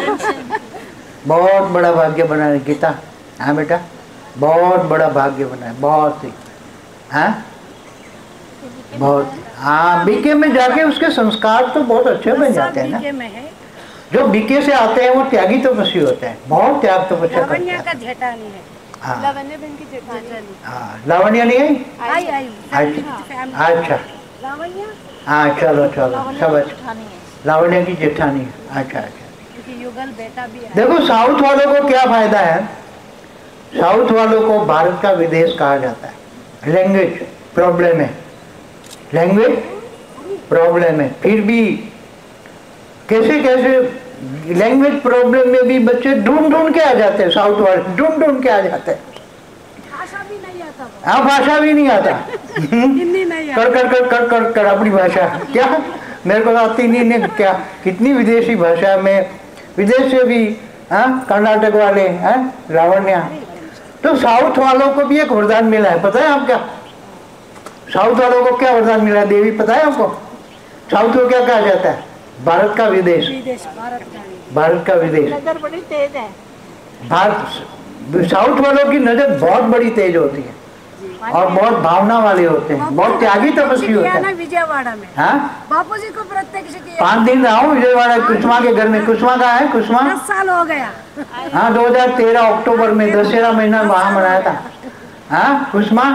बहुत बड़ा भाग्य बना है गीता। हाँ बेटा बहुत बड़ा भाग्य बना है, बहुत ही। हाँ बहुत। हाँ बीके में जाके उसके संस्कार तो बहुत अच्छे बन जाते हैं ना। जो बीके से आते हैं वो त्यागी तपस्वी होते हैं, बहुत त्याग तपस्या करते हैं। का जेठानी है। हाँ लावण्य बहन की जेठानी। हाँ लावण्य नहीं आई? आई। अच्छा लावण्य। हाँ चलो चलो सब अच्छा। लावण्य की जेठानी है। अच्छा अच्छा, युगल बेटा भी है। देखो साउथ वालों को क्या फायदा है, साउथ वालों को भारत का विदेश कहा जाता है। लैंग्वेज प्रॉब्लम है, लैंग्वेज प्रॉब्लम है, फिर भी कैसे कैसे लैंग्वेज प्रॉब्लम में भी बच्चे ढूंढ के आ जाते हैं, साउथ वाले ढूंढ के आ जाते हैं। भाषा भी नहीं आता। हाँ भाषा भी नहीं आता। हिंदी नहीं आता। कर अपनी भाषा क्या मेरे को आती नहीं क्या? कितनी विदेशी भाषा में, विदेश से भी। हाँ कर्नाटक वाले हैं लावण्या। तो साउथ वालों को भी एक वरदान मिला है, पता है आप क्या? साउथ वालों को क्या वरदान मिला है देवी, पता है आपको? साउथ को क्या कहा जाता है? भारत का विदेश। भारत का विदेश। नजर बड़ी तेज है। भारत साउथ वालों की नजर बहुत बड़ी तेज होती है। और बहुत भावना वाले होते हैं, बहुत त्यागी तपस्वी होते हैं। विजयवाड़ा में हाँ, बापू जी को प्रत्यक्ष किया। 5 दिन रहा हूँ विजयवाड़ा कुसुमा के घर में। कुसुमा का है, कुसुमा 10 साल हो गया। हाँ, 2013 अक्टूबर में दशहरा महीना वहां मनाया था। हाँ कुसुमा,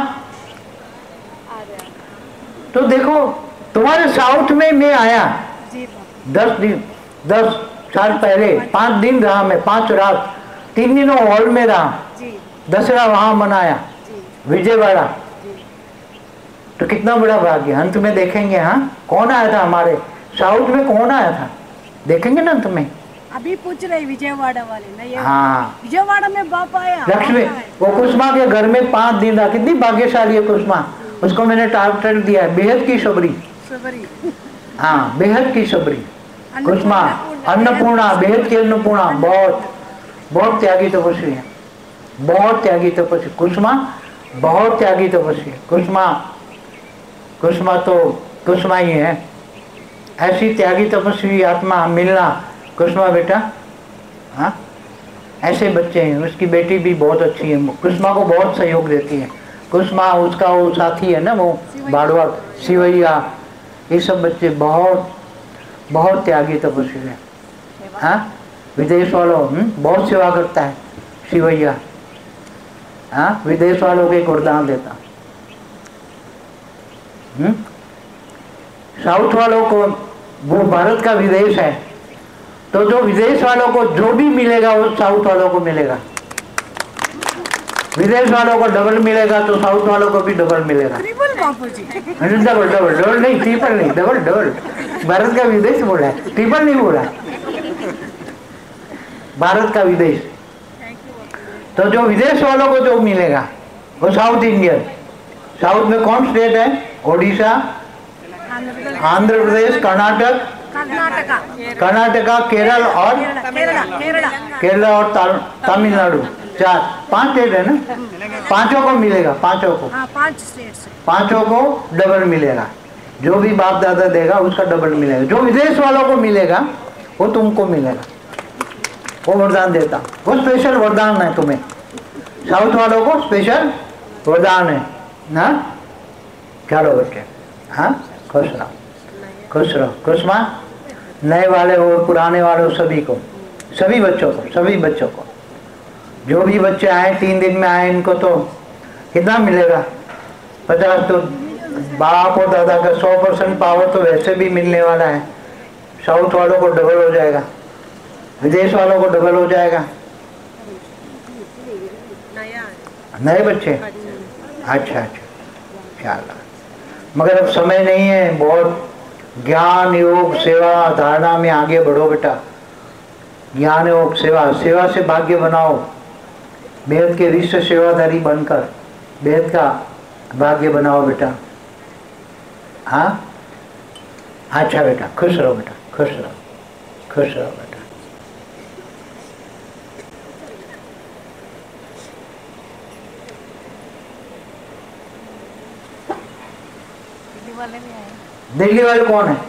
तो देखो तुम्हारे साउथ में मैं आया 10 साल पहले, 5 दिन रहा मैं, 5 रात, 3 दिनों हॉल में रहा, दशहरा वहां मनाया विजयवाड़ा। तो कितना बड़ा भाग्य। अंत में देखेंगे हाँ कौन आया था हमारे साउथ में, कौन आया था देखेंगे ना अंत में। अभी पूछ रहे विजयवाड़ा वाले ना, ये हाँ विजयवाड़ा में बाप आया लक्ष्मी, वो कुसुमा के घर में 5 दिन रहा। कितनी भाग्यशाली है कुसुमा, उसको मैंने टाइटल दिया है बेहद की सबरी। हाँ बेहद की सबरी कुसुमा, अन्नपूर्णा, बेहद की अन्नपूर्णा। बहुत त्यागी तपस्वी है, बहुत त्यागी तपस्वी कुसुमा, बहुत त्यागी तपस्वी है कुसुमा तो कुसुमा ही है। ऐसी त्यागी तपस्वी आत्मा मिलना कुसुमा बेटा। हाँ ऐसे बच्चे हैं। उसकी बेटी भी बहुत अच्छी है, कुसुमा को बहुत सहयोग देती है। कुसुमा, उसका वो साथी है ना वो बाड़वा शिवैया, ये सब बच्चे बहुत त्यागी तपस्वी है। हाँ विदेश वालों बहुत सेवा करता है शिवैया। हाँ विदेश वालों के वरदान देता। साउथ वालों को, वो भारत का विदेश है, तो जो विदेश वालों को जो भी मिलेगा वो साउथ वालों को मिलेगा। विदेश वालों को डबल मिलेगा तो साउथ वालों को भी डबल मिलेगा। डबल नहीं, ट्रिपल नहीं, डबल। भारत का विदेश बोला है, ट्रिपल नहीं बोला, भारत का विदेश। तो जो विदेश वालों को जो मिलेगा वो साउथ इंडियन। साउथ में कौन स्टेट है? ओडिशा, आंध्र प्रदेश, कर्नाटका, केरल और तमिलनाडु। 5 स्टेट है ना, 5 को मिलेगा, 5 को डबल मिलेगा। जो भी बाप दादा देगा उसका डबल मिलेगा। जो विदेश वालों को मिलेगा वो तुमको मिलेगा, वो वरदान देता। वो स्पेशल वरदान है तुम्हें, साउथ वालों को स्पेशल वरदान है ना। चलो बच्चे, हाँ खुश रहो कुसुमा, नए वाले और पुराने वालों सभी को, सभी बच्चों को जो भी बच्चे आए 3 दिन में आए, इनको तो कितना मिलेगा? 50। तो बाप और दादा का 100% पावर तो वैसे भी मिलने वाला है। साउथ वालों को डबल हो जाएगा, विदेश वालों को डबल हो जाएगा। नए बच्चे, अच्छा ख्याल। मगर अब समय नहीं है, बहुत ज्ञान योग सेवा धारणा में आगे बढ़ो बेटा। ज्ञान योग सेवा से भाग्य बनाओ। बेहद के ऋषि सेवाधारी बनकर बेहद का भाग्य बनाओ बेटा। हाँ अच्छा बेटा, खुश रहो बेटा, खुश रहो बेटा। दिल्ली वाले कौन है?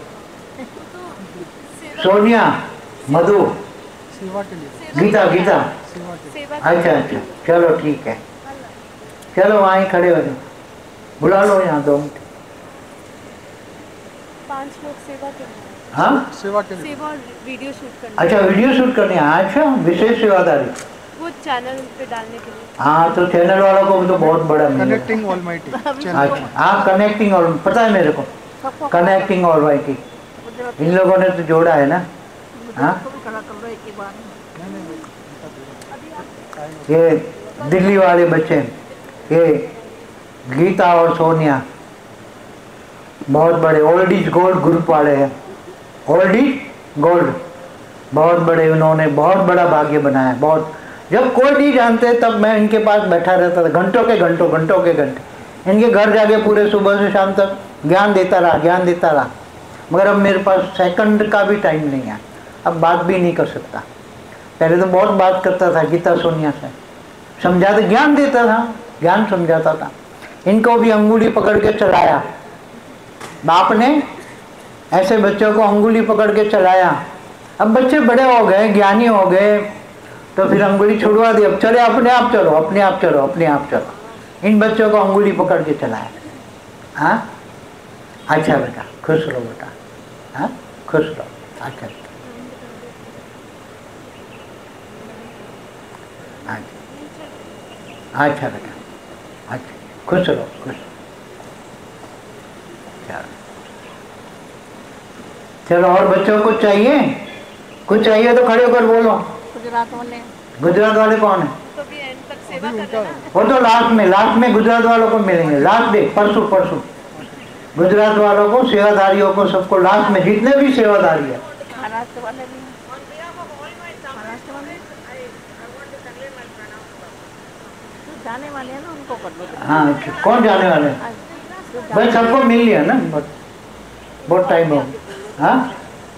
सोनिया, मधु, गीता। अच्छा चलो ठीक है, चलो वहीं खड़े हो जाओ, बुला लो यहाँ 2 मिनट। 5 लोग सेवा करना। हाँ सेवा और वीडियो शूट करना। अच्छा वीडियो शूट करनी है। अच्छा विशेष सेवादारी, वो चैनल पे डालने के लिए। हाँ तो चैनल वालों को भी तो बहुत बड़ा मिलेगा। Connecting almighty. अच्छा हाँ कनेक्टिंग ऑल, पता है मेरे को, कनेक्टिंग ऑलमाइटी इन लोगों ने तो जोड़ा है ना। हाँ ये दिल्ली वाले बच्चे, ये गीता और सोनिया बहुत बड़े ओल्ड इज गोल्ड ग्रुप वाले हैं। ओल्ड इज गोल्ड बहुत बड़े, उन्होंने बहुत बड़ा भाग्य बनाया। बहुत, जब कोई नहीं जानते तब मैं इनके पास बैठा रहता था घंटों के घंटे। इनके घर जाके पूरे सुबह से शाम तक ज्ञान देता रहा। मगर अब मेरे पास सेकंड का भी टाइम नहीं है, अब बात भी नहीं कर सकता। पहले तो बहुत बात करता था गीता सोनिया से, समझाते, ज्ञान देता था, ज्ञान समझाता था। इनको भी अंगुली पकड़ के चलाया बाप ने, ऐसे बच्चों को अंगुली पकड़ के चलाया। अब बच्चे बड़े हो गए, ज्ञानी हो गए, तो फिर अंगुली छुड़वा दी। अब चले अपने आप चलो। इन बच्चों को अंगुली पकड़ के चलाए। हाँ, अच्छा बेटा, खुश रहो बेटा। हाँ, खुश रहो। अच्छा अच्छा बेटा, अच्छा, खुश रहो, खुश। चलो, और बच्चों को चाहिए? कुछ चाहिए तो खड़े होकर बोलो। गुजरात वाले कौन है? वो तो लास्ट में गुजरात वालों को मिलेंगे। लास्ट डे, परसों गुजरात वालों को, सेवादारियों को, सबको लास्ट में, जितने भी सेवादारी है। जाने वाले हैं ना, उनको कर लो। हाँ, कौन जाने वाले हैं? भाई सबको मिल लिया ना, बहुत टाइम हो। हाँ,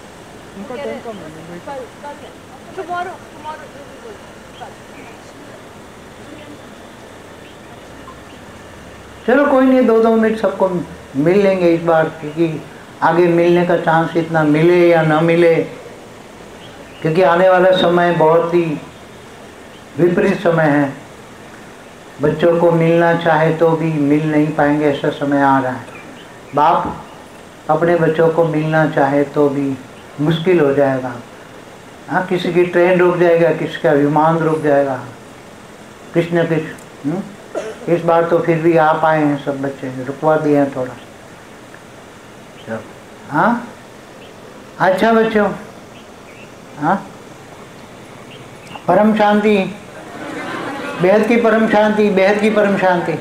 चलो कोई नहीं, 2-2 मिनट सबको मिल लेंगे इस बार, क्योंकि आगे मिलने का चांस इतना मिले या ना मिले, क्योंकि आने वाला समय बहुत ही विपरीत समय है। बच्चों को मिलना चाहे तो भी मिल नहीं पाएंगे, ऐसा समय आ रहा है। बाप अपने बच्चों को मिलना चाहे तो भी मुश्किल हो जाएगा। हाँ, किसी की ट्रेन रुक जाएगा, किसी का विमान रुक जाएगा, कुछ न कुछ। इस बार तो फिर भी आ पाए हैं सब बच्चे, रुकवा दिए हैं थोड़ा। चलो, हाँ, अच्छा बच्चों। हाँ, परम शांति, बेहद की परम शांति, बेहद की परम शांति।